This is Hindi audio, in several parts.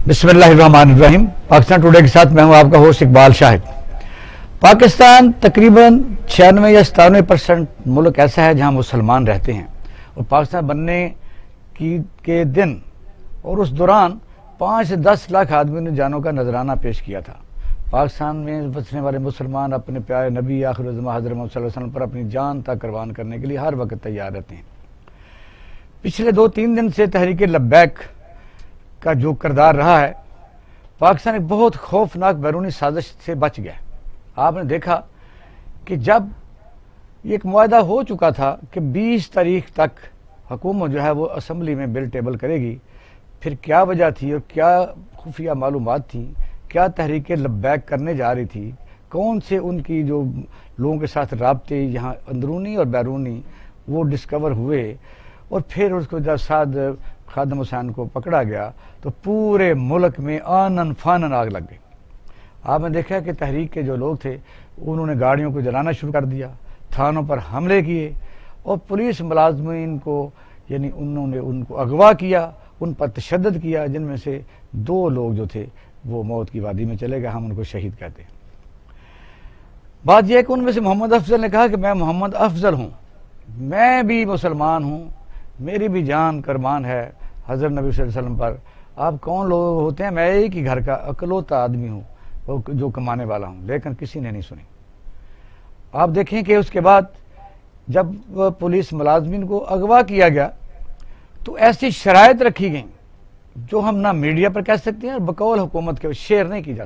बिस्मिल्लाहिर्रहमानिर्रहीम। पाकिस्तान टुडे के साथ मैं हूं आपका होस्ट इकबाल शाहिद। पाकिस्तान तकरीबन 96 या 97% मुल्क ऐसा है जहां मुसलमान रहते हैं और पाकिस्तान बनने के दिन और उस दौरान 5 से 10 लाख आदमी ने जानों का नजराना पेश किया था। पाकिस्तान में बसने वाले मुसलमान अपने प्यारे नबी आखिर ज़मां हज़रत मोहम्मद सल्लल्लाहु अलैहि वसल्लम पर अपनी जान तक कुर्बान करने के लिए हर वक्त तैयार रहते हैं। पिछले 2-3 दिन से तहरीक लब्बैक का जो किरदार रहा है, पाकिस्तान एक बहुत खौफनाक बैरूनी साजिश से बच गया। आपने देखा कि जब एक मुआहदा हो चुका था कि 20 तारीख तक हुकूमत जो है वो असम्बली में बिल टेबल करेगी, फिर क्या वजह थी और क्या खुफिया मालूमात थी, क्या तहरीक लब्बैक करने जा रही थी, कौन से उनकी जो लोगों के साथ राब्ते यहाँ अंदरूनी और बैरूनी वो डिस्कवर हुए, और फिर उसको जब साद खादम हुसैन को पकड़ा गया तो पूरे मुल्क में आनन फानन आग लग गई। आपने देखा कि तहरीक के जो लोग थे उन्होंने गाड़ियों को जलाना शुरू कर दिया, थानों पर हमले किए और पुलिस मुलाजमीन को यानी उन्होंने उनको अगवा किया, उन पर तशद्दुद किया, जिनमें से 2 लोग जो थे वो मौत की वादी में चले गए। हम उनको शहीद कहते हैं। बात यह है कि उनमें से मोहम्मद अफजल ने कहा कि मैं मोहम्मद अफजल हूँ, मैं भी मुसलमान हूँ, मेरी भी जान कुर्बान है हज़रत नबी सल्लल्लाहु अलैहि वसल्लम पर। आप कौन लोग होते हैं, मैं एक ही घर का अकलौता आदमी हूँ जो कमाने वाला हूँ। लेकिन किसी ने नहीं सुनी। आप देखें कि उसके बाद जब पुलिस मुलाजमीन को अगवा किया गया तो ऐसी शराइत रखी गई जो हम ना मीडिया पर कह सकते हैं और बकौल हुकूमत के शेयर नहीं की जा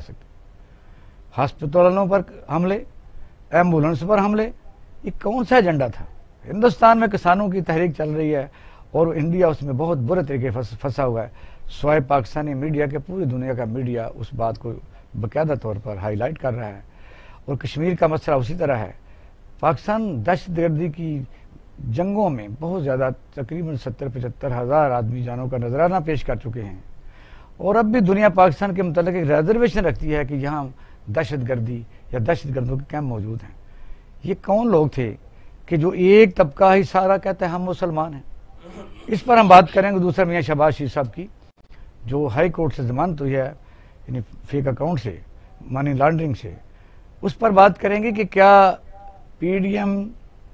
सकती। हस्पतालों पर हमले, एम्बुलेंस पर हमले, ये कौन सा एजेंडा था? हिंदुस्तान में किसानों की तहरीक चल रही है और इंडिया उसमें बहुत बुरे तरीके फंसा हुआ है। स्वाय पाकिस्तानी मीडिया के पूरी दुनिया का मीडिया उस बात को बाकायदा तौर पर हाईलाइट कर रहा है। और कश्मीर का मसला उसी तरह है। पाकिस्तान दहशतगर्दी की जंगों में बहुत ज़्यादा तकरीबन 70-75 हज़ार आदमी जानों का नजराना पेश कर चुके हैं और अब भी दुनिया पाकिस्तान के मुतालिक एक रिजर्वेशन रखती है कि यहाँ दहशतगर्दी या दहशतगर्दों के कैंप मौजूद हैं। ये कौन लोग थे कि जो एक तबका ही सारा कहता है हम मुसलमान हैं? इस पर हम बात करेंगे। दूसरा मियाँ शहबाज शरीफ साहब की जो हाई कोर्ट से जमानत हुई है यानी फेक अकाउंट से, मनी लॉन्ड्रिंग से, उस पर बात करेंगे कि क्या पीडीएम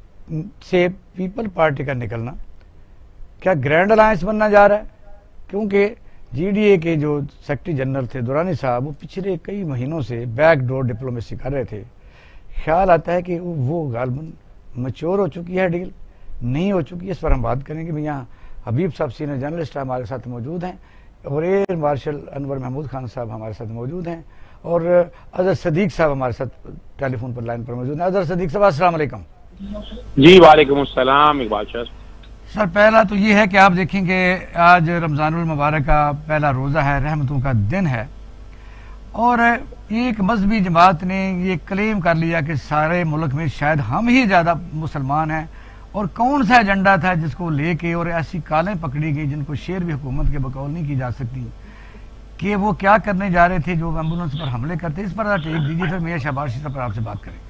से पीपल पार्टी का निकलना क्या ग्रैंड अलायंस बनना जा रहा है? क्योंकि जीडीए के जो सेक्रेटरी जनरल थे दुरानी साहब, वो पिछले कई महीनों से बैकडोर डिप्लोमेसी कर रहे थे। ख्याल आता है कि वो गालबन मैच्योर हो चुकी है, डील नहीं हो चुकी है। इस पर हम बात करेंगे। भी यहाँ हबीब साहब सीनियर जर्नलिस्ट हमारे साथ मौजूद हैं और एयर मार्शल अनवर महमूद खान साहब हमारे साथ मौजूद हैं और अजहर सदीक साहब हमारे साथ टेलीफोन पर लाइन पर मौजूद हैं। अजहर सदीक साहब अस्सलाम वालेकुम। जी वालेकुम अस्सलाम इकबाल शाह। सर, पहला तो ये है कि आप देखेंगे आज रमज़ानुल मुबारक का पहला रोज़ा है, रहमतों का दिन है और एक मजहबी जमात ने ये क्लेम कर लिया कि सारे मुल्क में शायद हम ही ज़्यादा मुसलमान हैं। और कौन सा एजेंडा था जिसको लेके और ऐसी कालें पकड़ी गई जिनको शेर भी हुकूमत के बकौल नहीं की जा सकती, कि वो क्या करने जा रहे थे जो एम्बुलेंस पर हमले करते? इस पर टेक दीजिए, फिर मियाँ शहबाज शरीफ पर आपसे बात करें।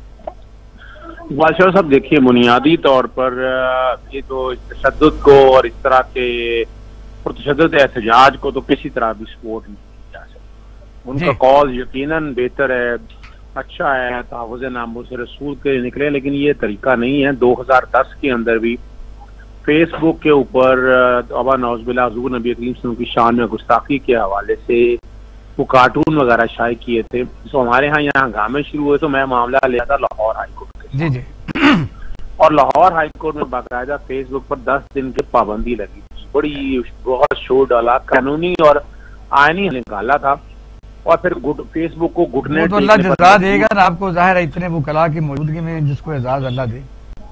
बादशाह साहब देखिए, बुनियादी तौर पर ये तो तशद्दुद को और इस तरह के पुरतशद्दुद एहतजाज को तो किसी तरह भी सपोर्ट नहीं किया जा सकता। उनका कॉज यकीनन बेहतर है, अच्छा है, तहफ़्फ़ुज़ नामूस रसूल के निकले, लेकिन ये तरीका नहीं है। 2010 के अंदर भी फेसबुक के ऊपर अबा नौज़बिल्लाह हुज़ूर नबी करीम सल्लल्लाहु अलैहि वसल्लम की शान में गुस्ताखी के हवाले से वो कार्टून वगैरह शाये किए थे। तो हमारे यहाँ हंगामे शुरू हुए तो मैं मामला ले था लाहौर हाई कोर्ट के। जी जी। और लाहौर हाई कोर्ट में बाकायदा फेसबुक पर 10 दिन की पाबंदी लगी थी। बहुत शोर डाला, कानूनी और आईनी निकाला था और फिर फेसबुक को घुटने तो अल्लाह जज़ा देगा ना आपको, जाहिर है इतने वकला की मौजूदगी में जिसको एजाज अल्लाह दे,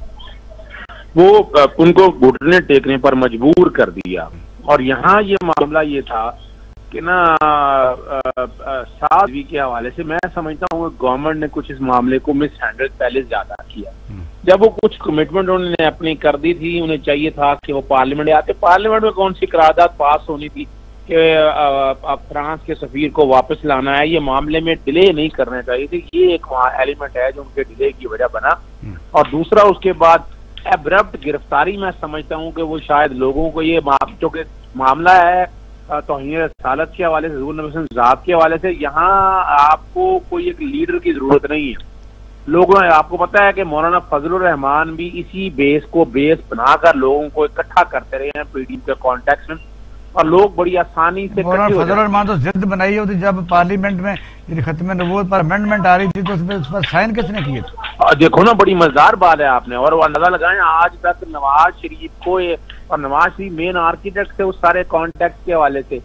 वो उनको घुटने टेकने पर मजबूर कर दिया। और यहाँ ये मामला ये था कि ना 7 के हवाले से मैं समझता हूँ गवर्नमेंट ने कुछ इस मामले को मिस हैंडल पहले ज्यादा किया। जब वो कुछ कमिटमेंट उन्होंने अपनी कर दी थी, उन्हें चाहिए था कि वो पार्लियामेंट आते। पार्लियामेंट में कौन सी करारदाद पास होनी थी कि फ्रांस के सफीर को वापस लाना है, ये मामले में डिले नहीं करना चाहिए थी। ये एक एलिमेंट है जो उनके डिले की वजह बना। और दूसरा उसके बाद एब्रप्ट गिरफ्तारी, मैं समझता हूँ कि वो शायद लोगों को ये चूंकि मामला है तौहीन रसालत के हवाले से, हुजूर नबी सल्लल्लाहु अलैहि वसल्लम ज़ात के हवाले से, यहाँ आपको कोई एक लीडर की जरूरत नहीं है। लोगों ने, आपको पता है कि मौलाना फजलुर रहमान भी इसी बेस को बेस बनाकर लोगों को इकट्ठा करते रहे हैं पीडीएम के कॉन्टेक्स्ट में, और लोग बड़ी आसानी से फजलुर रहमान तो जिद बनाई होती जब पार्लियामेंट में खत्म नबूवत पर अमेंडमेंट आ रही थी तो उस पर साइन किसने किए थे? देखो ना, बड़ी मजेदार बात है आपने, और वो अंदाजा लगाएं आज तक नवाज शरीफ को, और नवाज शरीफ मेन आर्किटेक्ट थे उस सारे कॉन्टेक्ट के हवाले से,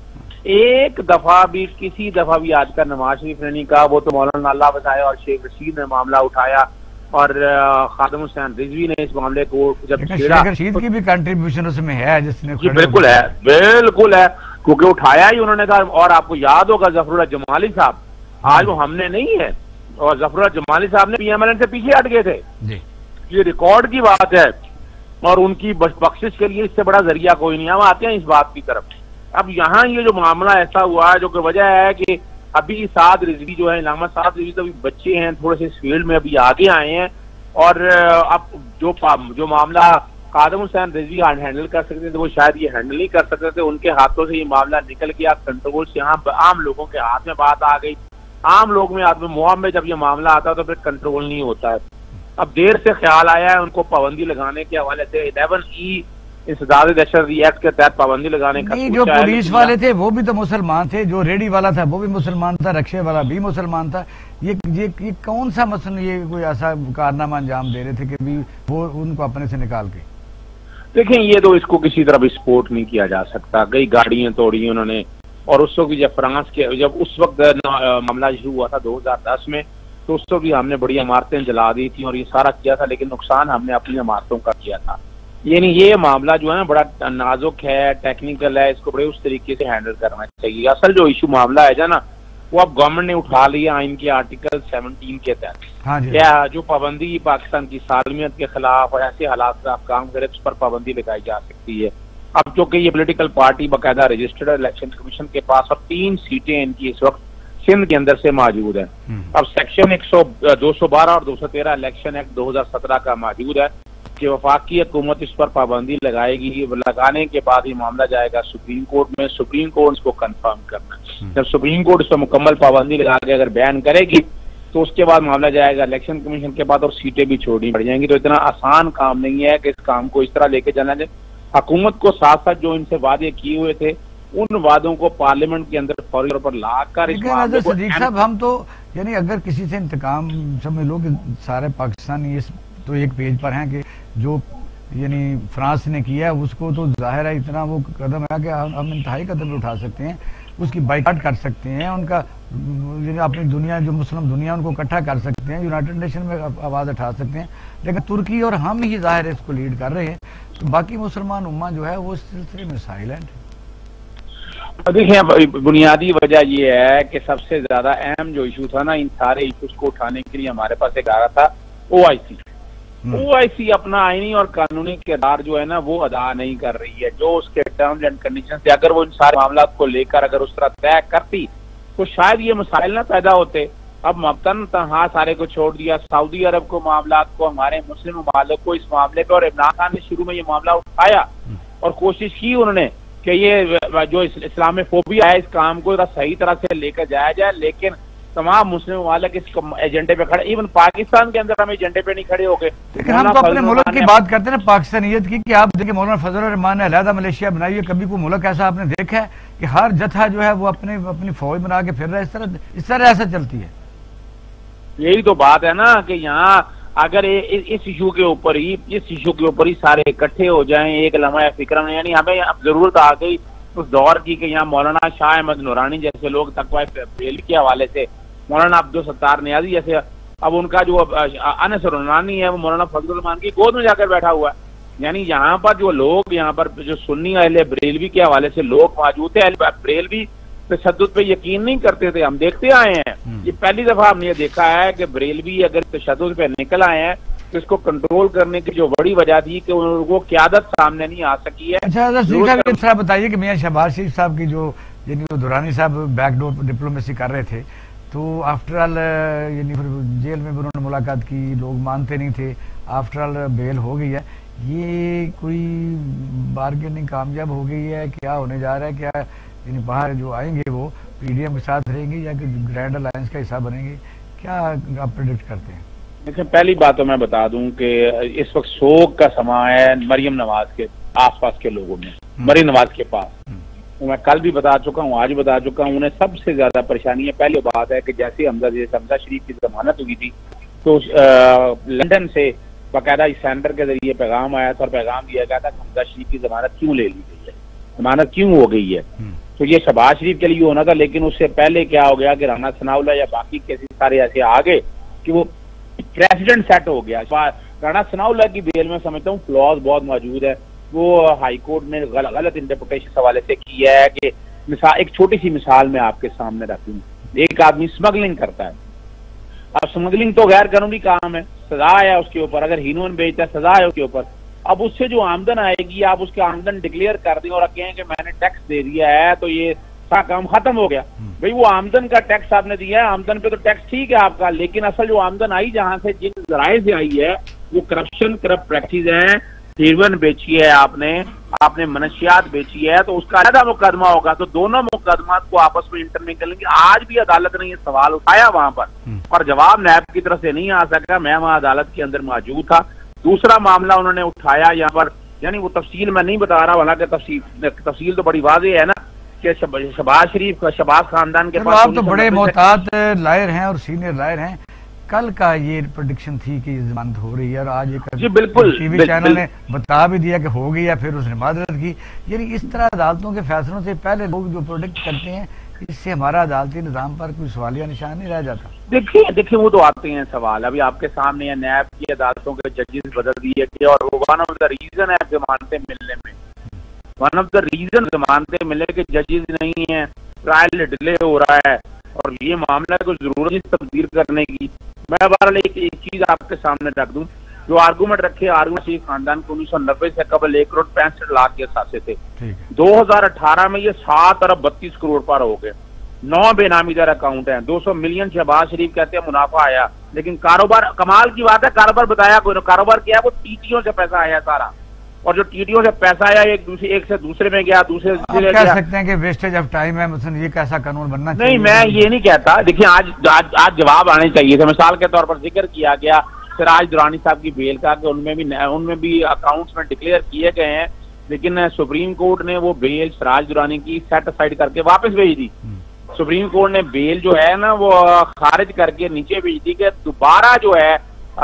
एक दफा भी, किसी दफा भी आज का नवाज शरीफ ने नहीं कहा। वो तो मौलाना अल्लाह बचाया और शेख रशीद ने मामला उठाया, और खादिम हुसैन रिजवी ने इस मामले को जब छेड़ा, शेख रशीद की भी कंट्रीब्यूशन उसमें है जिसने, बिल्कुल है, बिल्कुल है, क्योंकि उठाया ही उन्होंने कहा। और आपको याद होगा जफरुल्लाह जमाली साहब, आज वो हमने नहीं है, और जफरुल्लाह जमाली साहब ने पीएमएलएन से पीछे हट गए थे जी। ये रिकॉर्ड की बात है, और उनकी बख्शिश के लिए इससे बड़ा जरिया कोई नहीं है। हम आते हैं इस बात की तरफ। अब यहाँ ये जो मामला ऐसा हुआ है, जो कि वजह है कि अभी साद रिजवी जो है, इलामा साद रिजवी तो अभी बच्चे हैं, थोड़े से इस फील्ड में अभी आगे आए हैं, और अब जो मामला खादिम हुसैन रिजवी हैंडल कर सकते थे वो शायद ये हैंडल नहीं कर सकते थे, उनके हाथों से ये मामला निकल गया कंट्रोल से, यहाँ आम लोगों के हाथ में बात आ गई। आम लोग में मुआम में जब ये मामला आता है तो फिर कंट्रोल नहीं होता है। अब देर से ख्याल आया है उनको पाबंदी लगाने के हवाले से, 11E इंसदाद दहशत एक्ट के तहत पाबंदी लगाने का। जो पुलिस वाले थे वो भी तो मुसलमान थे, जो रेडी वाला था वो भी मुसलमान था, रक्शे वाला भी मुसलमान था। ये कौन सा मसला, ये कोई ऐसा कारनामा अंजाम दे रहे थे कि भी वो उनको अपने से निकाल के? देखें, ये तो इसको किसी तरह भी सपोर्ट नहीं किया जा सकता। कई गाड़ियां तोड़ी उन्होंने, और उस वक्त जब फ्रांस के, जब उस वक्त मामला शुरू हुआ था 2010 में, तो उस वक्त भी हमने बड़ी इमारतें जला दी थी और ये सारा किया था, लेकिन नुकसान हमने अपनी इमारतों का किया था। यानी ये मामला जो है ना बड़ा नाजुक है, टेक्निकल है, इसको बड़े उस तरीके से हैंडल करना चाहिए। असल जो इशू मामला है ना, वो अब गवर्नमेंट ने उठा लिया आइन के आर्टिकल 17 के तहत। हाँ जी। क्या जो पाबंदी पाकिस्तान की सालमियत के खिलाफ और ऐसे हालात से आप काम करें, उस पर पाबंदी लगाई जा सकती है। अब चूंकि ये पॉलिटिकल पार्टी बाकायदा रजिस्टर्ड इलेक्शन कमीशन के पास, और 3 सीटें इनकी इस वक्त सिंध के अंदर से मौजूद है। अब सेक्शन 212 और 213 इलेक्शन एक्ट 2017 का मौजूद है कि वफाकी हुकूमत इस पर पाबंदी लगाएगी। लगाने के बाद ही मामला जाएगा सुप्रीम कोर्ट में, सुप्रीम कोर्ट इसको कंफर्म करना है। जब सुप्रीम कोर्ट इस पर मुकम्मल पाबंदी लगा के अगर बैन करेगी तो उसके बाद मामला जाएगा इलेक्शन कमीशन के बाद, और सीटें भी छोड़नी पड़ जाएंगी। तो इतना आसान काम नहीं है कि इस काम को इस तरह लेके जाना जाए। हुकूमत को साथ साथ जो इनसे वादे किए हुए थे, उन वादों को पार्लियामेंट के अंदर फौरी तौर पर लाकर सदीक साहब, हम तो यानी अगर किसी से इंतकाम समझ लो कि सारे पाकिस्तानी इस तो एक पेज पर हैं कि जो यानी फ्रांस ने किया है उसको तो जाहिर है इतना वो कदम है कि हम इंतहाई कदम उठा सकते हैं, उसकी बाइकाट कर सकते हैं, उनका अपनी दुनिया जो मुस्लिम दुनिया उनको इकट्ठा कर सकते हैं, यूनाइटेड नेशन में आवाज़ उठा सकते हैं। लेकिन तुर्की और हम ही जाहिर है इसको लीड कर रहे हैं, तो बाकी मुसलमान उम्मा जो है वो इस सिलसिले में साइलेंट है। देखिए, बुनियादी वजह ये है कि सबसे ज्यादा अहम जो इशू था ना, इन सारे इशूज को उठाने के लिए हमारे पास एक आ रहा था OIC। OIC अपना आईनी और कानूनी किरदार जो है ना वो अदा नहीं कर रही है। जो उसके टर्म्स एंड कंडीशन से अगर वो इन सारे मामला को लेकर अगर उस तरह तय करती तो शायद ये मसाइल ना पैदा होते। अब मबतन तनहा सारे को छोड़ दिया, सऊदी अरब को मामला को, हमारे मुस्लिम ममालिक को इस मामले पे, और इमरान खान ने शुरू में ये मामला उठाया और कोशिश की उन्होंने कि ये जो इस्लामोफोबिया है इस काम को सही तरह से लेकर जाया जाए, लेकिन तमाम मुस्लिम ममालिक इस एजेंडे पे खड़े, इवन पाकिस्तान के अंदर हम एजेंडे पे नहीं खड़े हो गए। लेकिन हम तो अपने मुल्क की बात करते हैं ना, पाकिस्तानियत की, कि आप देखिए मौलाना फजलुर रहमान ने अलहदा मलेशिया बनाई है। कभी कोई मुल्क ऐसा आपने देखा है कि हर जत्था जो है वो अपनी फौज बना के फिर रहा है? इस तरह ऐसा चलती है। यही तो बात है ना कि यहाँ अगर इस इशू के ऊपर ही सारे इकट्ठे हो जाएं एक लम्हा फिक्र में, यानी हमें अब जरूरत आ गई उस दौर की कि यहाँ मौलाना शाह अहमद नूरानी जैसे लोग तकवा बेल के हवाले से, मौलाना अब्दुल सत्तार नियाजी जैसे, अब उनका जो अनस नूरानी है वो मौलाना फजलुर रहमान की गोद में जाकर बैठा हुआ है। यानी यहाँ पर जो लोग, यहाँ पर जो सुन्नी अहले बरेलवी के हवाले से लोग मौजूद थे, बरेलवी तशद्दुद पे यकीन नहीं करते थे, हम देखते आए हैं। ये पहली दफा हमने ये देखा है कि बरेलवी अगर तशद्दुद पे निकल आए हैं तो इसको कंट्रोल करने की जो बड़ी वजह थी कि उनको क़यादत सामने नहीं आ सकी है। अच्छा, बताइए कि मियां शहबाज शरीफ साहब की जो दुरानी साहब बैकडोर डिप्लोमेसी कर रहे थे, तो आफ्टर ऑल यानी फिर जेल में भी उन्होंने मुलाकात की, लोग मानते नहीं थे, आफ्टर ऑल बेल हो गई है। ये कोई बार्गेनिंग कामयाब हो गई है? क्या होने जा रहा है? क्या यानी बाहर जो आएंगे वो पीडीएम के साथ रहेंगे या कि ग्रैंड अलायंस का हिस्सा बनेंगे, क्या आप प्रेडिक्ट करते हैं? देखिए, पहली बात तो मैं बता दूं कि इस वक्त शोक का समय है मरियम नवाज के आसपास के लोगों में, मरियम नवाज के पास। तो मैं कल भी बता चुका हूँ, आज बता चुका हूँ, उन्हें सबसे ज्यादा परेशानी है। पहली बात है कि जैसे हमजा शरीफ की जमानत हुई थी तो लंदन से बाकायदा इस सेंटर के जरिए पैगाम आया था और पैगाम दिया गया था कि हमजा शरीफ की जमानत क्यों ले ली गई है, जमानत क्यों हो गई है। तो ये शहबाज शरीफ के लिए होना था, लेकिन उससे पहले क्या हो गया कि राना सनाउल्ला या बाकी केसेस सारे ऐसे आ गए कि वो प्रेसिडेंट सेट हो गया। राना सनाउल्ला की बेल में समझता हूँ फ्लॉज बहुत मौजूद है। वो हाई कोर्ट ने गलत इंटरप्रिटेशन इस हवाले से की है कि मिसाल, एक छोटी सी मिसाल मैं आपके सामने रख दूं। एक आदमी स्मगलिंग करता है, अब स्मगलिंग तो गैर कानूनी काम है, सजा है उसके ऊपर, अगर हीरोइन बेचता है सजा है उसके ऊपर। अब उससे जो आमदन आएगी, आप उसकी आमदन डिक्लेयर कर दें और कहें कि मैंने टैक्स दे दिया है, तो ये सारा काम खत्म हो गया। भाई वो आमदन का टैक्स आपने दिया है, आमदन पे तो टैक्स ठीक है आपका, लेकिन असल जो आमदन आई जहां से, जिन जराए से आई है, वो करप्ट प्रैक्टिस है। हीरोइन बेची है आपने मनशियात बेची है, तो उसका अलग मुकदमा होगा। तो दोनों मुकदमा को आपस में इंटरमिंग करेंगे। आज भी अदालत ने ये सवाल उठाया वहां पर, और जवाब नैब की तरफ से नहीं आ सका। मैं वहां अदालत के अंदर मौजूद था। दूसरा मामला उन्होंने उठाया यहाँ पर, यानी वो तफसील मैं नहीं बता रहा, हालांकि तफसील तो बड़ी वाज़ेह है ना कि शहबाज शरीफ, शहबाज खानदान के पास। आप तो बड़े मोहतात लायर हैं और सीनियर लायर हैं। कल का ये प्रेडिक्शन थी कि जमानत हो रही है, और आज एक बिल्कुल टीवी चैनल ने बता भी दिया कि हो गई है, फिर उसने माजरत की। यानी इस तरह अदालतों के फैसलों से पहले लोग जो प्रोडिक्ट करते हैं, इससे हमारा अदालती निजाम पर कोई सवालिया निशान नहीं रह जाता। देखिए वो तो आते हैं सवाल। अभी आपके सामने है, नैब की अदालतों के जजेस बदल दिए गए, और वन ऑफ द रीजन है जमानतें मिलने में, वन ऑफ द रीजन जमानतें मिलने के जजेस नहीं है, ट्रायल डिले हो रहा है, और ये मामला को जरूरत है तब्दील करने की। मैं बहरहाल एक चीज आपके सामने रख दूं, जो आर्गूमेंट रखे शरीफ खानदान को 1990 से कबल 1 करोड़ 65 लाख के असासे थे। 2018 में ये 7 अरब 32 करोड़ पर हो गए। 9 बेनामीदार अकाउंट हैं, 200 मिलियन शहबाज शरीफ कहते हैं मुनाफा आया, लेकिन कारोबार, कमाल की बात है, कारोबार बताया कोई, कारोबार क्या है, वो टीटीओ से पैसा आया सारा, और जो टीटीओ से पैसा आया एक से दूसरे में गया, दूसरे से कह सकते हैं कि वेस्टेज ऑफ टाइम है, मतलब ये कैसा कानून बनना चाहिए? नहीं, मैं ये नहीं कहता। देखिए आज जवाब आने चाहिए थे। मिसाल के तौर पर जिक्र किया गया सिराज दुरानी साहब की बेल का, कि उनमें भी अकाउंट्स में डिक्लेयर किए गए हैं, लेकिन सुप्रीम कोर्ट ने वो बेल सिराज दुरानी की सेट असाइड करके वापस भेज दी। सुप्रीम कोर्ट ने बेल जो है ना वो खारिज करके नीचे भेज दी कि दोबारा जो है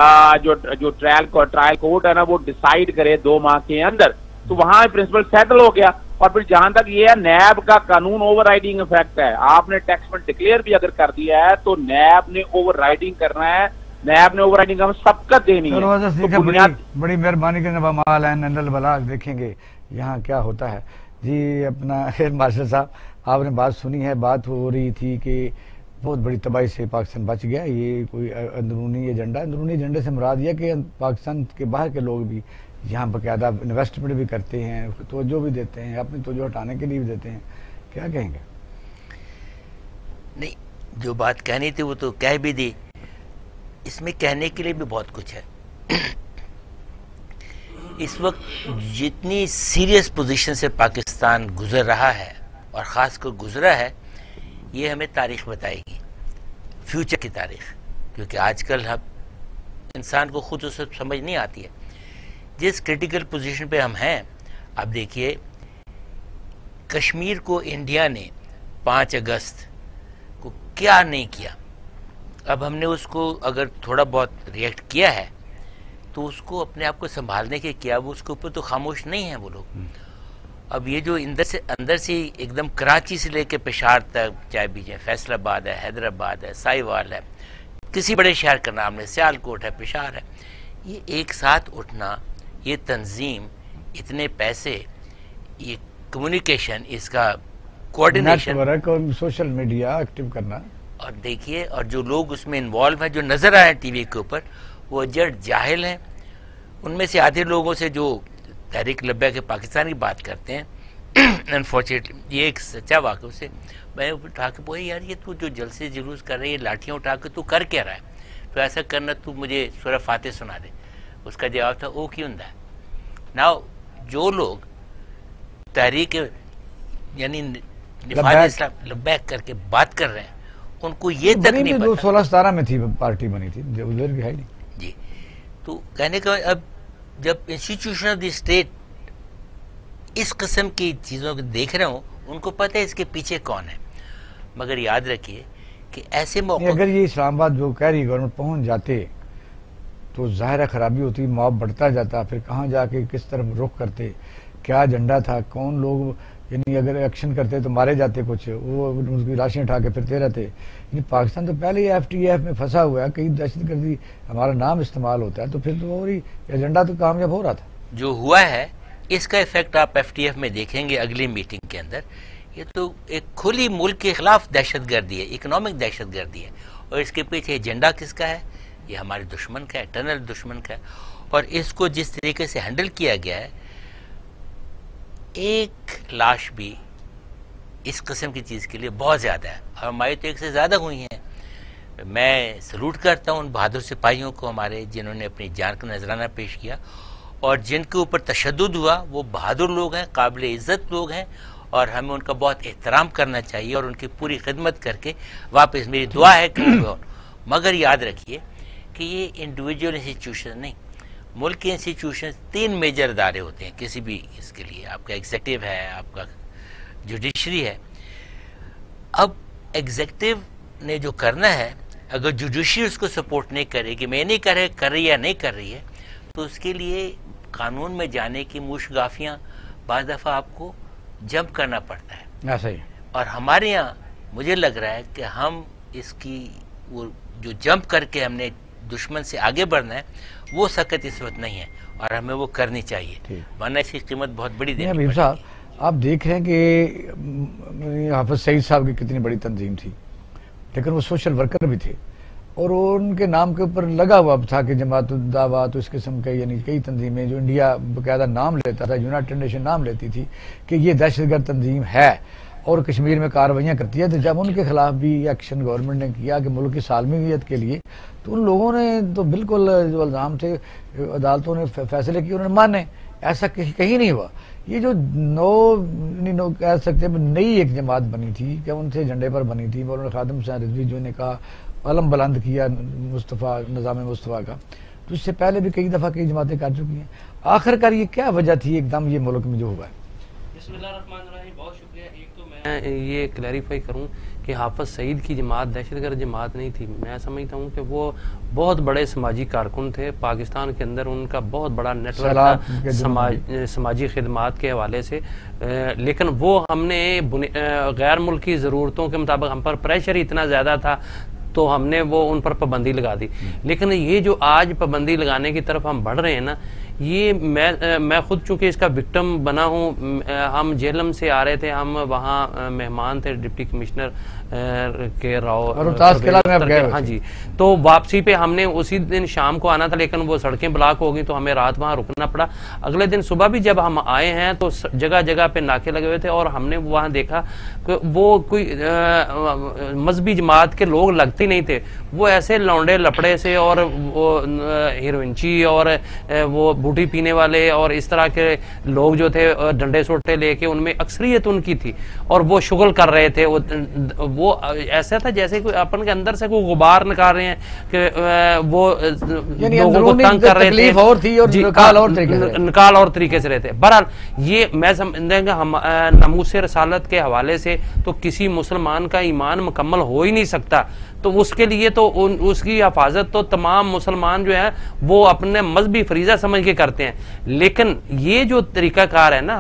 जो ट्रायल कोर्ट है ना वो डिसाइड करे 2 माह के अंदर। तो वहां प्रिंसिपल सेटल हो गया। और फिर जहां तक ये है, नैब का कानून ओवरराइडिंग इफेक्ट है। आपने टैक्स में डिक्लेयर भी अगर कर दिया है तो नैब ने ओवरराइडिंग करना है, नैब ने ओवरराइडिंग का सबकत देनी है। तो बड़ी मेहरबानी के नवामाल है नंदल बलाग, देखेंगे यहाँ क्या होता है जी। अपना खैर मास्टर साहब, आपने बात सुनी है, बात हो रही थी कि बहुत बड़ी तबाही से पाकिस्तान बच गया। ये कोई अंदरूनी एजेंडे से मुराद यह कि पाकिस्तान के बाहर के लोग भी यहाँ बाकायदा इन्वेस्टमेंट भी करते हैं, तवज्जो भी देते हैं, अपनी तवज्जो हटाने के लिए भी देते हैं। क्या कहेंगे? नहीं, जो बात कहनी थी वो तो कह भी दी। इसमें कहने के लिए भी बहुत कुछ है। इस वक्त जितनी सीरियस पोजीशन से पाकिस्तान गुजर रहा है, और ख़ासकर गुजरा है, ये हमें तारीख़ बताएगी, फ्यूचर की तारीख़। क्योंकि आजकल हम इंसान को खुद उसे समझ नहीं आती है। जिस क्रिटिकल पोजीशन पे हम हैं, अब देखिए कश्मीर को इंडिया ने 5 अगस्त को क्या नहीं किया। अब हमने उसको अगर थोड़ा बहुत रिएक्ट किया है तो उसको अपने आप को संभालने के किया, वो उसके ऊपर तो खामोश नहीं है वो लोग। अब ये जो अंदर से एकदम कराची से लेके पेशावर तक, चाहे बीच फैसलाबाद है, हैदराबाद है, साहिवाल है, किसी बड़े शहर का नाम है, सियालकोट है, पेशावर है, ये एक साथ उठना, ये तंजीम, इतने पैसे, ये कम्युनिकेशन, इसका कोऑर्डिनेशन, नेटवर्क और सोशल मीडिया एक्टिव करना, और देखिए, और जो लोग उसमें इन्वॉल्व हैं, जो नज़र आए टीवी के ऊपर, वो जड़ जाहिल हैं। उनमें से आधे लोगों से जो तहरीक लब्बैक के पाकिस्तान की बात करते हैं, अनफॉर्चुनेटली ये एक सच्चा वाक़, उसे मैं उठा के बोले, यार ये तू जो जलसे जुलूस कर रही है, लाठियाँ उठा के तू कर क्या रहा है, तो ऐसा करना, तू मुझे सूरह फातिहा सुना दे। उसका जवाब था, ओ क्यों है ना। जो लोग तहरीक यानी निफाद इस्लाम लब्बैक करके बात कर रहे हैं, उनको ये तक नहीं पता। 16-17 में थी पार्टी बनी थी, उधर भी है नहीं जी। तो कहने का अब जब इंस्टीट्यूशन ऑफ द स्टेट इस किस्म की चीज़ों को देख रहे हो, उनको पता है इसके पीछे कौन है। मगर याद रखिए कि ऐसे मौके, अगर ये इस्लामाबाद जो कह रही गवर्नमेंट पहुंच जाते तो ज़ाहिर खराबी होती, मॉब बढ़ता जाता, फिर कहाँ जाके किस तरफ रुख करते, क्या एजेंडा था, कौन लोग, यानी अगर एक्शन करते तो मारे जाते, कुछ वो उनकी लाशें उठा के फिरते रहते। यानी पाकिस्तान तो पहले ही FTF में फंसा हुआ है, कहीं दहशतगर्दी हमारा नाम इस्तेमाल होता है, तो फिर तो और ही एजेंडा तो कामयाब हो रहा था। जो हुआ है इसका इफेक्ट आप FTF में देखेंगे अगली मीटिंग के अंदर। ये तो एक खुली मुल्क के खिलाफ दहशतगर्दी है, इकोनॉमिक दहशतगर्दी है, और इसके पीछे एजेंडा किसका है? ये हमारे दुश्मन का है, टनल दुश्मन का है। और इसको जिस तरीके से हैंडल किया गया है, एक लाश भी इस किस्म की चीज़ के लिए बहुत ज़्यादा है, और हमारी तो एक से ज़्यादा हुई हैं। मैं सलूट करता हूँ उन बहादुर सिपाहियों को हमारे, जिन्होंने अपनी जान का नजराना पेश किया, और जिनके ऊपर तशद्दुद हुआ वो बहादुर लोग हैं, काबिल इज़्ज़त लोग हैं, और हमें उनका बहुत एहतराम करना चाहिए और उनकी पूरी खिदमत करके वापस, मेरी दुआ है कि मगर याद रखिए कि ये इंडिविजुअल इंस्टीट्यूशन नहीं, मुल्क के इंस्टीट्यूशन 3 मेजर अदारे होते हैं किसी भी इसके लिए। आपका एग्जीक्यूटिव है, आपका जुडिशरी है। अब एग्जीक्यूटिव ने जो करना है, अगर जुडिशरी उसको सपोर्ट नहीं करेगी, मैं नहीं कर रही या नहीं कर रही है, तो उसके लिए कानून में जाने की मुशगाफियाँ बाज़ दफ़ा आपको जंप करना पड़ता है। ऐसा ही। और हमारे यहाँ मुझे लग रहा है कि हम इसकी वो जो जंप करके हमने दुश्मन से आगे बढ़ना है, वो सकत इस वक्त नहीं है, और हमें वो करनी चाहिए, वरना इसकी कीमत बहुत बड़ी देनी पड़ेगी। साहब, आप देख रहे हैं कि हाफिज सईद साहब की कितनी बड़ी तंजीम थी, लेकिन वो सोशल वर्कर भी थे, और उनके नाम के ऊपर लगा हुआ था कि जमात उद दावा, तो इस किस्म के यानी कई तंजीमें जो इंडिया बाकायदा नाम लेता था, यूनाइटेड नेशन नाम लेती थी कि ये दहशतगर्द तंजीम है और कश्मीर में कार्रवाइयाँ करती है। तो जब उनके खिलाफ भी एक्शन गवर्नमेंट ने किया कि मुल्क की सालमियत के लिए, तो उन लोगों ने तो बिल्कुल जो इल्ज़ाम थे अदालतों ने फैसले किए, उन्होंने माने। ऐसा कहीं नहीं हुआ। ये जो नो कह सकते हैं नई एक जमात बनी थी, क्या उनसे झंडे पर बनी थी, मौलाना खादिम हुसैन रिजवी जो ने कहा, अलम बुलंद किया मुस्तफ़ा निज़ाम मुस्तफ़ा का, तो इससे पहले भी कई दफ़ा कई जमातें कर चुकी हैं। आखिरकार ये क्या वजह थी एकदम ये मुल्क में जो हुआ है? बिस्मिल्लाहिर्रहमानिर्रहीम, बहुत शुक्रिया। एक तो मैं ये क्लैरिफाई करूं कि हाफिज सईद की जमात दहशतगर्द जमात नहीं थी। मैं समझता हूं कि वो बहुत बड़े समाजी कारकुन थे, पाकिस्तान के अंदर उनका बहुत बड़ा नेटवर्क था समाजी खिदमात के हवाले से, लेकिन वो हमने गैर मुल्की ज़रूरतों के मुताबिक हम पर प्रेशर इतना ज़्यादा था तो हमने वो उन पर पाबंदी लगा दी। लेकिन ये जो आज पाबंदी लगाने की तरफ हम बढ़ रहे हैं ना, ये मैं खुद चूंकि इसका विक्टिम बना हूँ। हम जेलम से आ रहे थे, हम वहाँ मेहमान थे डिप्टी कमिश्नर के राव, हाँ जी, तो वापसी पे हमने उसी दिन शाम को आना था, लेकिन वो सड़कें ब्लॉक हो गई तो हमें रात वहाँ रुकना पड़ा। अगले दिन सुबह भी जब हम आए हैं तो जगह जगह पे नाके लगे हुए थे, और हमने वहाँ देखा कि वो कोई मजहबी जमात के लोग लगते नहीं थे, वो ऐसे लौंडे लपड़े से और वो हीरोइनची और वो बूटी पीने वाले और इस तरह के लोग जो थे डंडे सोटे लेके, उनमें अक्सरियत उनकी थी, और वो शुगल कर रहे थे। वो ऐसा था जैसे कोई अपन के अंदर से कोई गुबार निकाल रहे हैं कि वो लोगों को तंग कर रहे थे, और थी और निकाल और तरीके से रहते। बहरहाल ये मैं समझेंगे हम नमूस रसालत के हवाले से तो किसी मुसलमान का ईमान मुकम्मल हो ही नहीं सकता, तो उसके लिए तो उसकी हिफाजत तो तमाम मुसलमान जो है वो अपने मजहबी फरीजा समझ के करते हैं। लेकिन ये जो तरीकाकार है ना,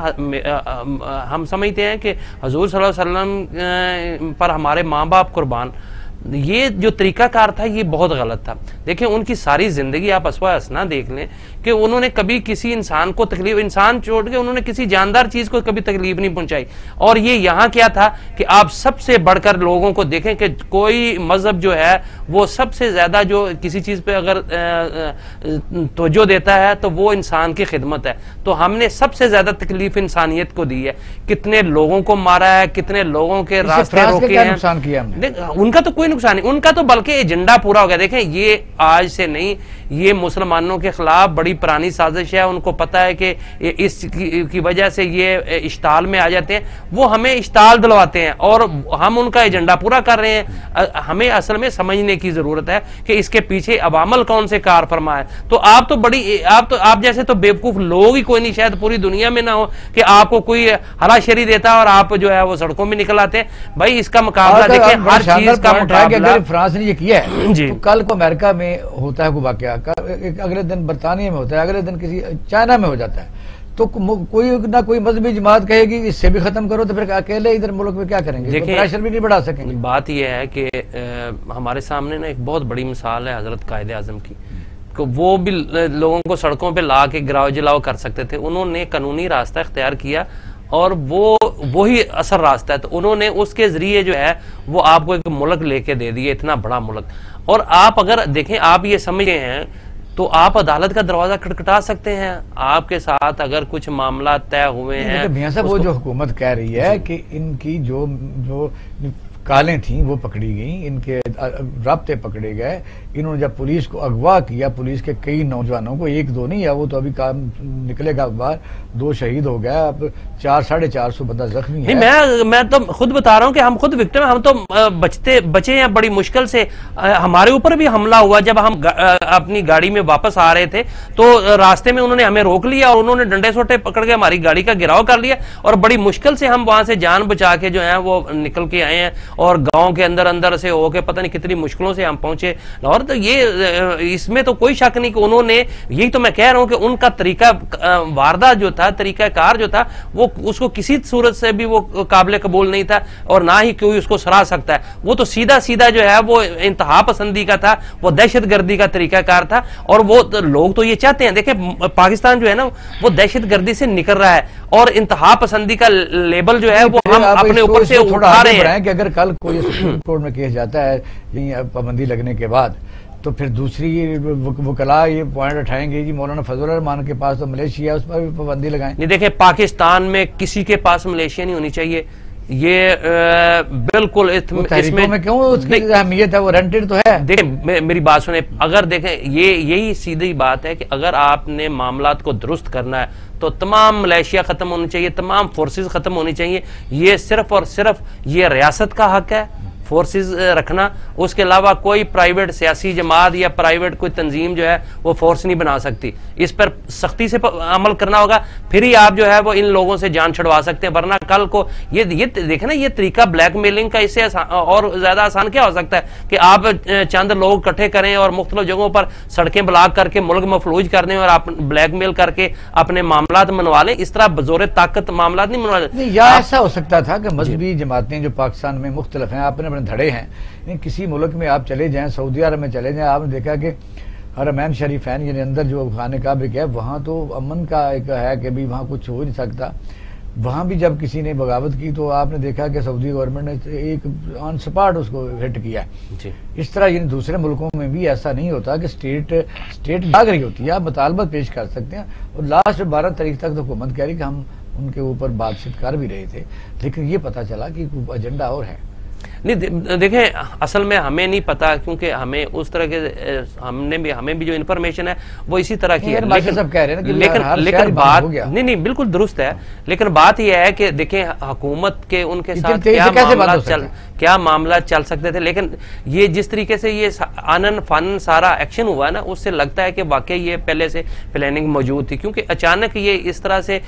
हम समझते हैं कि हजूर सल्लल्लाहु अलैहि वसल्लम पर हमारे माँ बाप कुर्बान, ये जो तरीकाकार था ये बहुत गलत था। देखिए उनकी सारी जिंदगी आप असवा हसना देख लें कि उन्होंने कभी किसी इंसान को तकलीफ, इंसान छोड़ के उन्होंने किसी जानदार चीज को कभी तकलीफ नहीं पहुंचाई। और ये यहाँ क्या था कि आप सबसे बढ़कर लोगों को देखें कि कोई मजहब जो है वो सबसे ज्यादा जो किसी चीज पे अगर तवज्जो देता है तो वो इंसान की खिदमत है। तो हमने सबसे ज्यादा तकलीफ इंसानियत को दी है, कितने लोगों को मारा है, कितने लोगों के रास्ते रोके हैं, नुकसान किया हमने? उनका तो कोई नुकसान नहीं, उनका तो बल्कि एजेंडा पूरा हो गया। देखें, ये आज से नहीं, ये मुसलमानों के खिलाफ बड़ी पुरानी साजिश है। उनको पता है कि इस की वजह से ये इश्ताल में आ जाते हैं, वो हमें इश्ताल दिलवाते हैं और हम उनका एजेंडा पूरा कर रहे हैं। हमें असल में समझने की जरूरत है कि इसके पीछे अवामल कौन से कार फरमा है। तो आप जैसे तो बेवकूफ लोग ही कोई नहीं शायद पूरी दुनिया में ना हो कि आपको कोई हलाशरी देता है और आप जो है वो सड़कों में निकल आते हैं। भाई इसका मुकाबला देखें, हर चीज का मुकाबला। फ्रांस ने ये किया है तो कल को अमेरिका में होता है कोई वाकया, अगले दिन बरतानिया में होता है, अगले दिन किसी चाइना में हो जाता है, तो कोई ना कोई मजहबी जमात कहेगी इससे भी खत्म करो, तो फिर अकेले इधर मुल्क में क्या करेंगे? तो प्रेशर भी नहीं बढ़ा सकेंगे। बात यह है कि हमारे सामने ना एक बहुत बड़ी मिसाल है हजरत कायदे आजम की, वो भी लोगों को सड़कों पे ला के गिराव जलाव कर सकते थे। उन्होंने कानूनी रास्ता इख्तियार किया और वो ही असर रास्ता है, तो उन्होंने उसके जरिए जो है वो आपको एक मुल्क लेके दे दिया, इतना बड़ा मुल्क। और आप अगर देखें, आप ये समझे हैं तो आप अदालत का दरवाजा खटखटा सकते हैं। आपके साथ अगर कुछ मामला तय हुए हैं, मियां साहब, वो जो हुकूमत कह रही है कि इनकी जो कालें थी वो पकड़ी गई, इनके राब्ते पकड़े गए, इन्होंने जब पुलिस को अगवा किया, पुलिस के कई नौजवानों को, एक दो नहीं है, वो तो अभी काम निकलेगा अखबार, 2 शहीद हो गया, अब 400-450 बंदा जख्मी है। मैं तो खुद बता रहा हूँ कि हम खुद विक्टिम, हम तो बचे हैं बड़ी मुश्किल से। हमारे ऊपर भी हमला हुआ जब हम अपनी गाड़ी में वापस आ रहे थे, तो रास्ते में उन्होंने हमें रोक लिया और उन्होंने डंडे सोटे पकड़ के हमारी गाड़ी का घेराव कर लिया और बड़ी मुश्किल से हम वहां से जान बचा के जो है वो निकल के आए हैं और गांव के अंदर से होके पता नहीं कितनी मुश्किलों से हम पहुंचे। और तो ये इसमें तो कोई शक नहीं कि उन्होंने, यही तो मैं कह रहा हूं कि उनका तरीका वारदात जो था, तरीका कार जो था, वो उसको किसी सूरत से भी वो काबिल कबूल नहीं था और ना ही कोई उसको सराह सकता है। वो तो सीधा सीधा जो है वो इंतहा पसंदी का था, वो दहशत गर्दी का तरीका कार था। और वो तो लोग तो ये चाहते हैं, देखे पाकिस्तान जो है ना वो दहशत गर्दी से निकल रहा है और इंतहा पसंदी का लेबल जो है वो हम अपने ऊपर से उठा रहे हैं कि अगर कल कोई सुप्रीम कोर्ट में केस जाता है पाबंदी लगने के बाद, तो फिर दूसरी वकला ये पॉइंट उठाएंगे जी मौलाना फजल रहमान के पास तो मलेशिया, उस पर भी पाबंदी लगाएं। नहीं, देखे पाकिस्तान में किसी के पास मलेशिया नहीं होनी चाहिए, ये बिल्कुल इसमें में क्यों उसकी अहमियत है, वो रेंटेड तो है। देखें मेरी बात सुने, अगर देखें ये यही सीधी बात है कि अगर आपने मामलात को दुरुस्त करना है तो तमाम मलेशिया खत्म होनी चाहिए, तमाम फोर्सेस खत्म होनी चाहिए। ये सिर्फ और सिर्फ ये रियासत का हक है फोर्सेस रखना, उसके अलावा कोई प्राइवेट सियासी जमात या प्राइवेट कोई तंजीम जो है वो फोर्स नहीं बना सकती। इस पर सख्ती से अमल करना होगा, फिर ही आप जो है वो इन लोगों से जान छुड़वा सकते हैं। वरना कल को ये देखें ना, ये तरीका ब्लैकमेलिंग का, इससे और ज्यादा आसान क्या हो सकता है कि आप चंद लोग इकट्ठे करें और मुख्तलिफ जगहों पर सड़कें ब्लॉक करके मुल्क मफलूज कर दें और आप ब्लैकमेल करके अपने मामलात मनवा लें। इस तरह बजोरे ताकत मामलात नहीं मनवा। या ऐसा हो सकता था कि मजहबी जमातें जो पाकिस्तान में मुख्तलिफ हैं, आपने धड़े हैं, किसी मुल्क में आप चले जाएं, सऊदी अरब में चले जाएं, आपने देखा कि हरमैन शरीफैन यानी अंदर जो खाने का भी है, वहां तो अमन का एक है कि भी वहां कुछ हो नहीं सकता। वहां भी जब किसी ने बगावत की तो आपने देखा कि सऊदी गवर्नमेंट ने एक ऑन स्पॉट उसको हिट किया। इस तरह इन दूसरे मुल्कों में भी ऐसा नहीं होता कि स्टेट भाग रही होती है, आप मुतालबत पेश कर सकते हैं। और लास्ट 12 तारीख तक तो हुकूमत कह रही कि हम उनके ऊपर बातचीत कर भी रहे थे, लेकिन ये पता चला कि एजेंडा और है। नहीं, देखें असल में हमें नहीं पता, क्योंकि हमें उस तरह के हमें भी जो इन्फॉर्मेशन है वो इसी तरह की है। लेकिन सब कह रहे हैं कि लेकिन बात नहीं बिल्कुल दुरुस्त है, लेकिन बात यह है कि देखें हुकूमत के उनके साथ क्या मामला चल सकते थे। लेकिन ये जिस तरीके से ये आनन फानन सारा एक्शन हुआ है ना, उससे लगता है कि वाकई ये पहले से प्लानिंग मौजूद थी, क्योंकि अचानक ये इस तरह से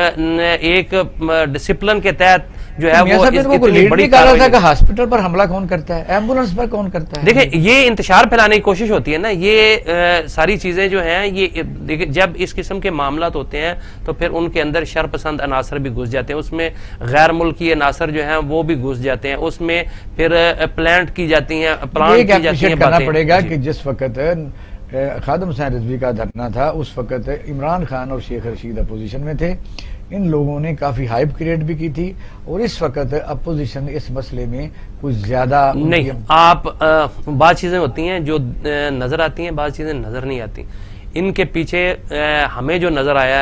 एक डिसिप्लिन के तहत जो है वो इतनी बड़ी हॉस्पिटल पर हमला कौन करता है, एम्बुलेंस पर कौन करता है। देखिए ये इंतशार फैलाने की कोशिश होती है ना, ये सारी चीजें जो हैं ये देखिए जब इस किस्म के मामलात होते हैं तो फिर उनके अंदर शरपसंद अनासर भी घुस जाते हैं, उसमें गैर मुल्की अनासर जो हैं वो भी घुस जाते हैं, उसमें फिर प्लांट की जाती हैं, प्लांट की जाती हैं। करना पड़ेगा कि जिस वक्त खादिम हुसैन रिजवी का धरना था, उस वक्त इमरान खान और शेख रशीद अपोजिशन में थे। इन लोगों ने काफी हाइप क्रिएट भी की थी और इस वक्त अपोजिशन इस मसले में कुछ ज्यादा नहीं। आप बात चीजें होती हैं जो नजर आती हैं, बात चीजें नजर नहीं आती। इनके पीछे हमें जो नजर आया है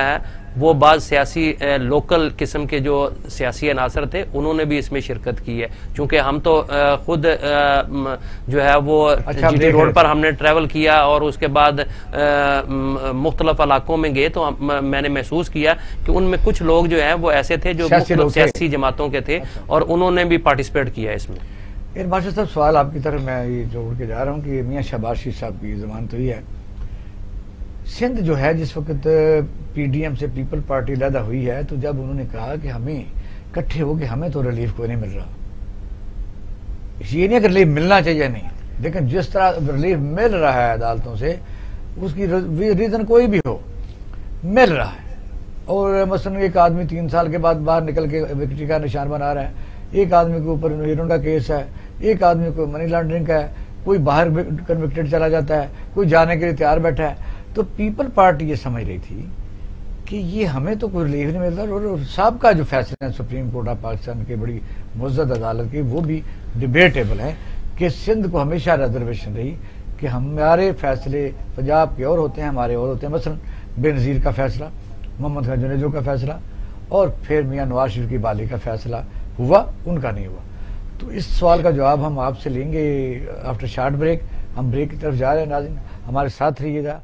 वो बाद सियासी लोकल किस्म के जो सियासी अनासर थे उन्होंने भी इसमें शिरकत की है। चूँकि हम तो खुद जो है वो GT रोड पर हमने ट्रैवल किया और उसके बाद मुख्तलिफ इलाकों में गए, तो मैंने महसूस किया कि उनमें कुछ लोग जो हैं वो ऐसे थे जो मुख्तलिफ सियासी जमातों के थे और उन्होंने भी पार्टिसिपेट किया इसमें। बादशाह साहब, सवाल आपकी तरफ मैं ये जोड़ के जा रहा हूँ कि मियाँ शहबाज शरीफ साहब की जमानत हुई है। सिंध जो है जिस वक्त PDM से पीपल पार्टी अलहदा हुई है, तो जब उन्होंने कहा कि हमें इकट्ठे हो के हमें तो रिलीफ कोई नहीं मिल रहा, ये नहीं कि रिलीफ मिलना चाहिए नहीं, लेकिन जिस तरह रिलीफ मिल रहा है अदालतों से, उसकी रीजन कोई भी हो मिल रहा है। और मसलन एक आदमी 3 साल के बाद बाहर निकल के विक्ट्री का निशान बना रहा है, एक आदमी के ऊपर हीरोइन का केस है, एक आदमी को मनी लॉन्ड्रिंग का है, कोई बाहर कन्विक्टेड चला जाता है, कोई जाने के लिए तैयार बैठा है। तो पीपल पार्टी ये समझ रही थी कि ये हमें तो कोई रिलीफ नहीं मिलता। और साहब का जो फैसला है सुप्रीम कोर्ट ऑफ पाकिस्तान की बड़ी मुअज़्ज़ज़ अदालत की, वो भी डिबेटेबल है कि सिंध को हमेशा रिजर्वेशन रही कि हमारे फैसले पंजाब के और होते हैं, हमारे और होते हैं। मसलन बेनज़ीर का फैसला, मोहम्मद खान जुनेजो का फैसला, और फिर मियाँ नवाज शरीफ की बाली का फैसला हुआ, उनका नहीं हुआ। तो इस सवाल का जवाब हम आपसे लेंगे आफ्टर शॉर्ट ब्रेक। हम ब्रेक की तरफ जा रहे हैं, नाज़रीन हमारे साथ रहिएगा।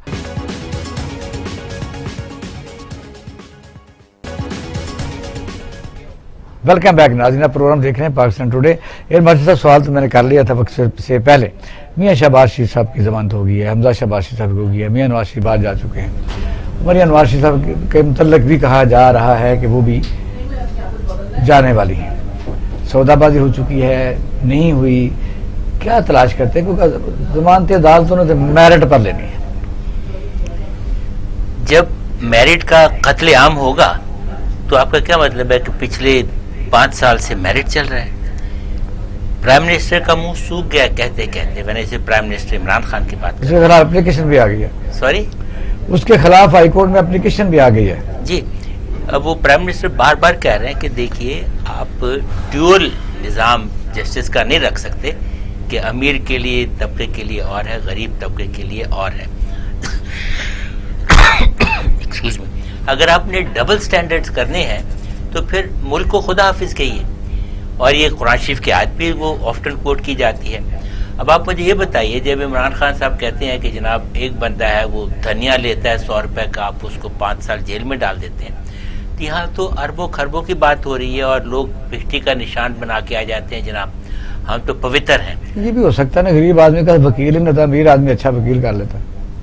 वेलकम बैक नाज़रीन, प्रोग्राम देख रहे हैं पाकिस्तान टुडे। बादशाह, सवाल तो मैंने कर लिया था वक्त से पहले। मियाँ शहबाज शरीफ साहब की जमानत हो गई है, हमजा शहबाज शरीफ साहब की हो गई है, मियाँ नवाज शरीफ बाहर जा चुके हैं। मियाँ नवाज शरीफ साहब के मुतल्लिक भी कहा जा रहा है कि वो भी जाने वाली हैं, सौदाबाजी हो चुकी है, नहीं हुई, क्या तलाश करते हैं? क्योंकि जमानत अदालतों ने तो मेरिट पर लेनी है। जब मेरिट का कत्लेआम होगा तो आपका क्या मतलब है कि पिछले 5 साल से मेरिट चल रहा है? प्राइम मिनिस्टर का मुंह सूख गया कहते कहते। मैंने से प्राइम मिनिस्टर इमरान खान की बात, उसके खिलाफ एप्लीकेशन भी आ गई है। सॉरी, उसके खिलाफ हाईकोर्ट में एप्लीकेशन भी आ गई है जी। अब वो प्राइम मिनिस्टर बार बार कह रहे हैं कि देखिए आप ड्यूअल निज़ाम जस्टिस का नहीं रख सकते कि अमीर के लिए तबके के लिए और है, गरीब तबके के लिए और है। Excuse me. अगर आपने डबल स्टैंडर्ड्स करने हैं तो फिर मुल्क को खुदा हाफिज कहिए। और ये कुरान शरीफ की आयत भी वो ऑफ्टन कोट की जाती है। अब आप मुझे ये बताइए, जब इमरान खान साहब कहते हैं कि जनाब एक बंदा है वो धनिया लेता है 100 रुपए का, आप उसको 5 साल जेल में डाल देते हैं, तो यहाँ तो अरबों खरबों की बात हो रही है और लोग विक्ट्री का निशान बना के आ जाते हैं जनाब हम तो पवित्र हैं। ये भी हो सकता है ना, गरीब आदमी का वकील ही नहीं था, अमीर आदमी अच्छा वकील कर लेता।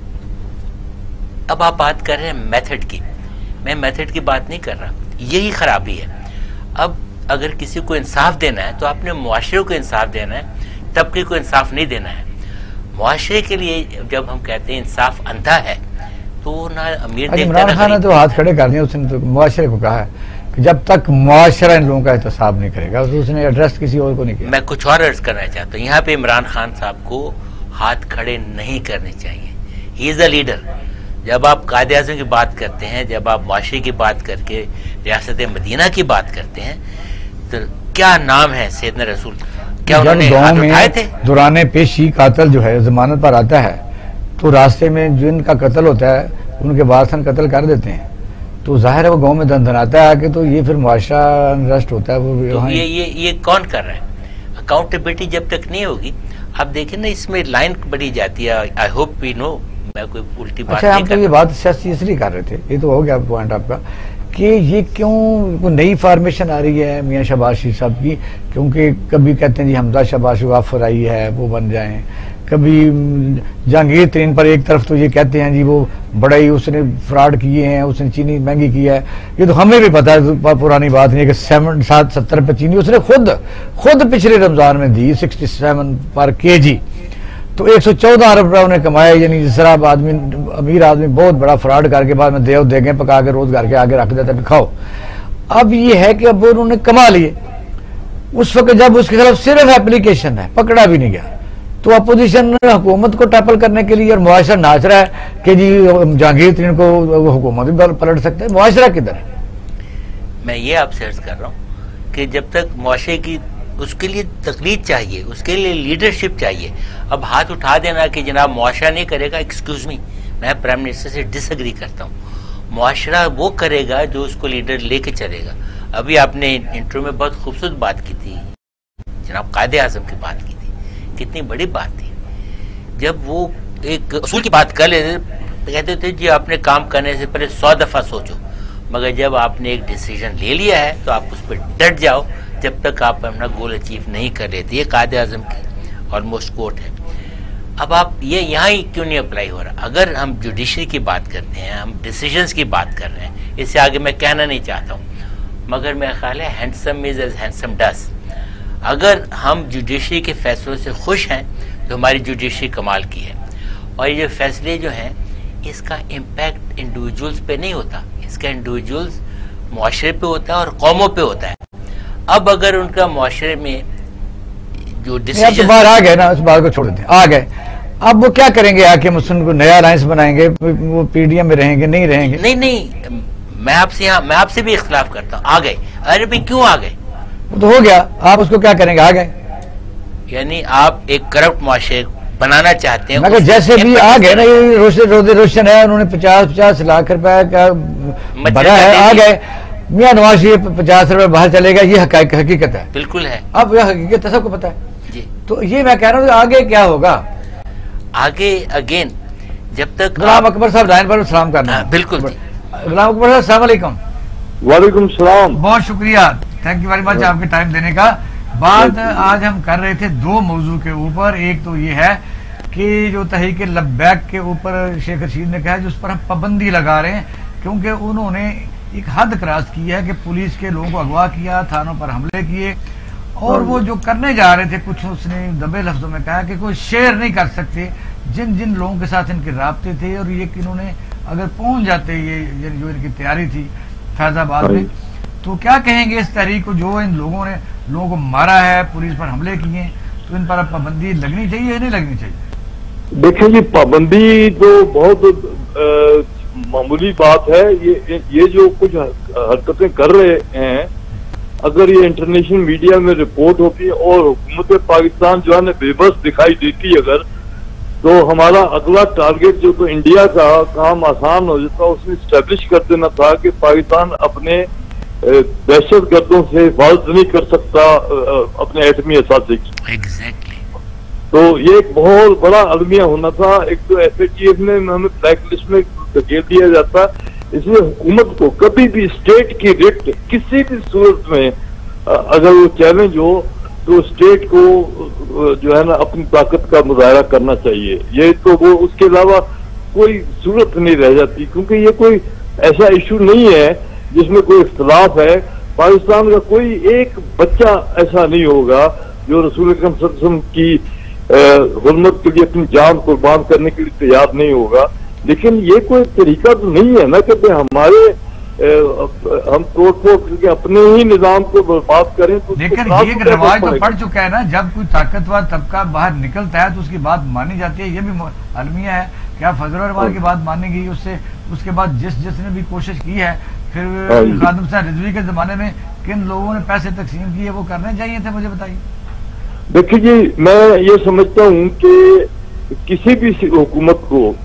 अब आप बात कर रहे हैं मेथड की, मैं मेथड की बात नहीं कर रहा, यही खराबी है। अब अगर किसी को इंसाफ देना है तो आपने मुआशरे को इंसाफ देना है, तबके को इंसाफ नहीं देना है। मुआशरे के लिए जब हम कहते हैं इंसाफ अंधा है तो ना अमीर देखता है। इमरान खान ने तो हाथ खड़े कर दिए, उसने तो मुआशरे को कहा है कि जब तक मुआशरा इन लोगों का एहतसाब नहीं करेगा, तो उसने एड्रेस किसी और को नहीं किया। मैं कुछ और अर्ज करना चाहता हूँ, यहाँ पे इमरान खान साहब को हाथ खड़े नहीं करने चाहिए। He is a leader. जब आप कायदे आज़म की बात करते हैं, जब आप मुआशरे की बात करके रियासत मदीना की बात करते हैं, तो क्या नाम है सैयदना रसूल, क्या उन्होंने हाथ उठाए थे? दौरान पेशी कातिल जो है जमानत पर आता है तो रास्ते में जिनका कत्ल होता है उनके वारसन कत्ल कर देते हैं, तो जाहिर है वो गांव में धनधनाता है आके, तो ये फिर मुआशरा अनरेस्ट होता है। वो तो ये कौन कर रहा है? अकाउंटेबिलिटी जब तक नहीं होगी, आप देखें ना इसमें लाइन बढ़ी जाती है। आई होप वी नो, मैं कोई उल्टी बात नहीं कर रहा। ये बात सियासी इसलिए कर रहे थे, ये तो हो गया पॉइंट आपका कि ये क्यों नई फॉर्मेशन आ रही है मियाँ शहबाज शरीफ साहब की, क्योंकि कभी कहते हैं जी हमजा शहबाज शरीफ ऑफर आई है वो बन जाएं, कभी जहांगीर तरीन पर एक तरफ तो ये कहते हैं जी वो बड़ा ही उसने फ्रॉड किए हैं, उसने चीनी महंगी की है। ये तो हमें भी पता है, पुरानी बात नहीं है कि 770 रुपये चीनी उसने खुद पिछले रमजान में दी 67 पर केजी, तो 114 अरब रुपया उन्हें कमाया। यानी जिस तरह आदमी अमीर आदमी बहुत बड़ा फ्रॉड करके बाद में देव देगे पका के रोज घर के आगे रख देता है खाओ। अब ये है कि अब उन्होंने कमा लिए, उस वक्त जब उसके खिलाफ सिर्फ एप्लीकेशन है, पकड़ा भी नहीं गया, तो अपोजिशन हुकूमत को टैपल करने के लिए और मुआशरा नाच रहा है कि जी जहांगीर तरीन को हुकूमत भी पलट सकते हैं। मुआशरा किधर है? मैं ये आपसे अर्ज कर रहा हूँ कि जब तक मुआशरे की उसके लिए तकलीद चाहिए, उसके लिए लीडरशिप चाहिए। अब हाथ उठा देना कि जनाब मुआशरा नहीं करेगा, एक्सक्यूज मी, मैं प्राइम मिनिस्टर से डिसएग्री करता हूँ। मुआशरा वो करेगा जो उसको लीडर लेके चलेगा। अभी आपने इंट्रो में बहुत खूबसूरत बात की थी, जनाब कायदे आजम की बात की थी, कितनी बड़ी बात थी। जब वो एक उसूल की बात कर लेते तो कहते थे जी आपने काम करने से पहले 100 दफा सोचो, मगर जब आपने एक डिसीजन ले लिया है तो आप उस पर डट जाओ जब तक आप अपना गोल अचीव नहीं कर लेते। ये कायदे आजम की ऑलमोस्ट कोट है। अब आप ये यहाँ ही क्यों नहीं अप्लाई हो रहा? अगर हम जुडिशरी की बात करते हैं, हम डिसीजंस की बात कर रहे हैं, इससे आगे मैं कहना नहीं चाहता हूँ, मगर मेरा ख्याल है handsome is as handsome does. अगर हम जुडिशरी के फैसलों से खुश हैं तो हमारी जुडिशरी कमाल की है। और ये फैसले जो हैं इसका इम्पैक्ट इंडिविजुअल्स पे नहीं होता, इसका इंडिविजुअल्स मुआशरे पे होता है और कौमों पे होता है। अब अगर उनका मुआशरे में जो डिसीजन तो बाहर आ गए ना, उस बात को छोड़ देते आ गए, अब वो क्या करेंगे? आके मुस्लिम को नया अलायंस बनाएंगे, वो पीडीएम में रहेंगे? नहीं रहेंगे। नहीं, मैं आपसे भी इख्तिलाफ करता हूँ। आ गए, अरे भाई क्यों आ गए? तो हो गया, आप उसको क्या करेंगे? आ गए, यानी आप एक करप्ट मुआशरे बनाना चाहते हैं। मगर जैसे भी आ गए ना, ये रोशन है, उन्होंने 50 लाख रुपए का भरा है, आ गए। मियां नवाज शरीफ 50 रुपए बाहर चलेगा, ये हकीकत है, बिल्कुल है। अब यह हकीकत सबको पता है जी। तो ये मैं कह रहा हूँ आगे क्या होगा? आगे अगेन जब तक गुलाम अकबर साहब लाइन पर सलाम करना। बिल्कुल, गुलाम अकबर साहब अस्सलाम वालेकुम। वालेकुम सलाम। बहुत शुक्रिया, थैंक यू वेरी मच आपके टाइम देने का। बात आज हम कर रहे थे दो मौजू के ऊपर। एक तो ये है कि जो तहरीक लब्बैक के ऊपर शेख रशीद ने कहा, जिस पर हम पाबंदी लगा रहे हैं, क्योंकि उन्होंने एक हद क्रॉस की है कि पुलिस के लोगों को अगवा किया, थानों पर हमले किए, और वो जो करने जा रहे थे कुछ, उसने दबे लफ्जों में कहा कि कोई शेयर नहीं कर सकते जिन जिन लोगों के साथ इनके राब्ते थे, और ये कि इन्होंने अगर पहुंच जाते, ये जो इनकी तैयारी थी फैजाबाद में, तो क्या कहेंगे इस तहरीक को? जो इन लोगों ने लोगों को मारा है, पुलिस पर हमले किए, तो इन पर पाबंदी लगनी चाहिए या नहीं लगनी चाहिए? देखिए जी, पाबंदी तो बहुत मामूली बात है। ये जो कुछ हरकतें कर रहे हैं, अगर ये इंटरनेशनल मीडिया में रिपोर्ट होती और हुकूमत पाकिस्तान जो है ना बेबस दिखाई देती अगर, तो हमारा अगला टारगेट जो तो इंडिया का काम आसान हो जाता। उसने स्टैब्लिश कर देना था कि पाकिस्तान अपने दहशत गर्दों से हिफाजत नहीं कर सकता अपने एटमी असासे की। एग्जैक्टली। तो ये एक बहुत बड़ा अलमिया होना था। एक तो FATF ने हमें ब्लैक लिस्ट में धकेल दिया जाता, इसलिए हुकूमत को कभी भी स्टेट की रिट किसी भी सूरत में अगर वो चैलेंज हो तो स्टेट को जो है ना अपनी ताकत का मुजाहरा करना चाहिए। ये तो वो उसके अलावा कोई सूरत नहीं रह जाती, क्योंकि ये कोई ऐसा इशू नहीं है जिसमें कोई इख्तलाफ है। पाकिस्तान का कोई एक बच्चा ऐसा नहीं होगा जो रसूल अकरम सल्लल्लाहु अलैहि वसल्लम की हुर्मत के लिए अपनी जान कुर्बान करने के लिए तैयार नहीं होगा। लेकिन ये कोई तरीका तो नहीं है ना कि हमारे हम तोड़ फोड़ करके अपने ही निजाम को बर्बाद करें। तो लेकिन ये रिवाज तो पड़ चुका है ना, जब कोई ताकतवर तबका बाहर निकलता है तो उसकी बात मानी जाती है। ये भी अलमिया है, क्या फजल रहमान की बात मानी गई उससे? उसके बाद जिसने भी कोशिश की है, फिर खादिम साहब रिजवी के जमाने में किन लोगों ने पैसे तकसीम किए, वो करने चाहिए थे, मुझे बताइए। देखिए जी, मैं ये समझता हूँ कि किसी भी हुकूमत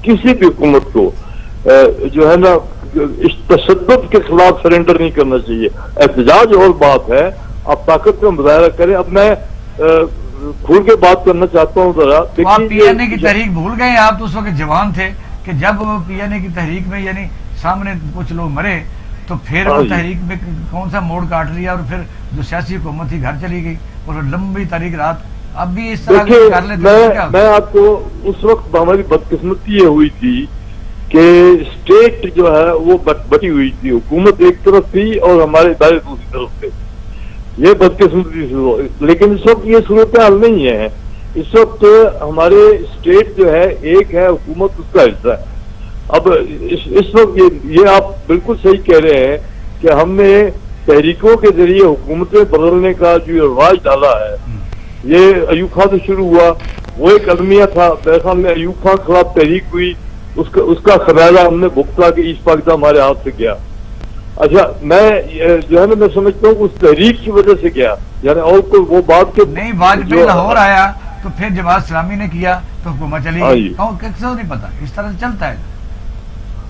को जो है ना इस तशद्दुद के खिलाफ सरेंडर नहीं करना चाहिए। एहतजाज और बात है, आप ताकत का मुजाहरा करें। अब मैं खुल के बात करना चाहता हूँ जरा। तो आप PNA की तहरीक भूल गए? आप तो उस वक्त जवान थे कि जब PNA की तहरीक में यानी सामने कुछ लोग मरे, तो फिर वो तहरीक में कौन सा मोड़ काट लिया, और फिर जो सियासी हुकूमत थी घर चली गई, और लंबी तारीख रात। अब भी इस तरह कर लेते। मैं आपको उस वक्त हमारी बदकिस्मती ये हुई थी कि स्टेट जो है वो बटी हुई थी, हुकूमत एक तरफ थी और हमारे इदारे दूसरी तरफ थे। ये बदकिस्मती। लेकिन इस वक्त ये सूरत हाल नहीं है। इस वक्त हमारे स्टेट जो है एक है, हुकूमत उसका हिस्सा है। अब इस वक्त ये आप बिल्कुल सही कह रहे हैं कि हमने तहरीकों के जरिए हुकूमतें बदलने का जो रिवाज डाला है, ये अयूब खान से शुरू हुआ। वो एक अलमिया था, मेरे ख्याल में अयूब खान के खिलाफ तहरीक हुई, उसका खमियाजा हमने भुगता कि ईस्ट पाकिस्तान हमारे हाथ से गया। अच्छा, मैं जो है ना मैं समझता हूँ उस तहरीक की वजह से गया, यानी और कोई वो बात के नहीं। वाजपेयी लाहौर आया तो फिर जमात इस्लामी ने किया तो हुकूमत चली गई। क्यों नहीं पता, इस तरह से चलता है।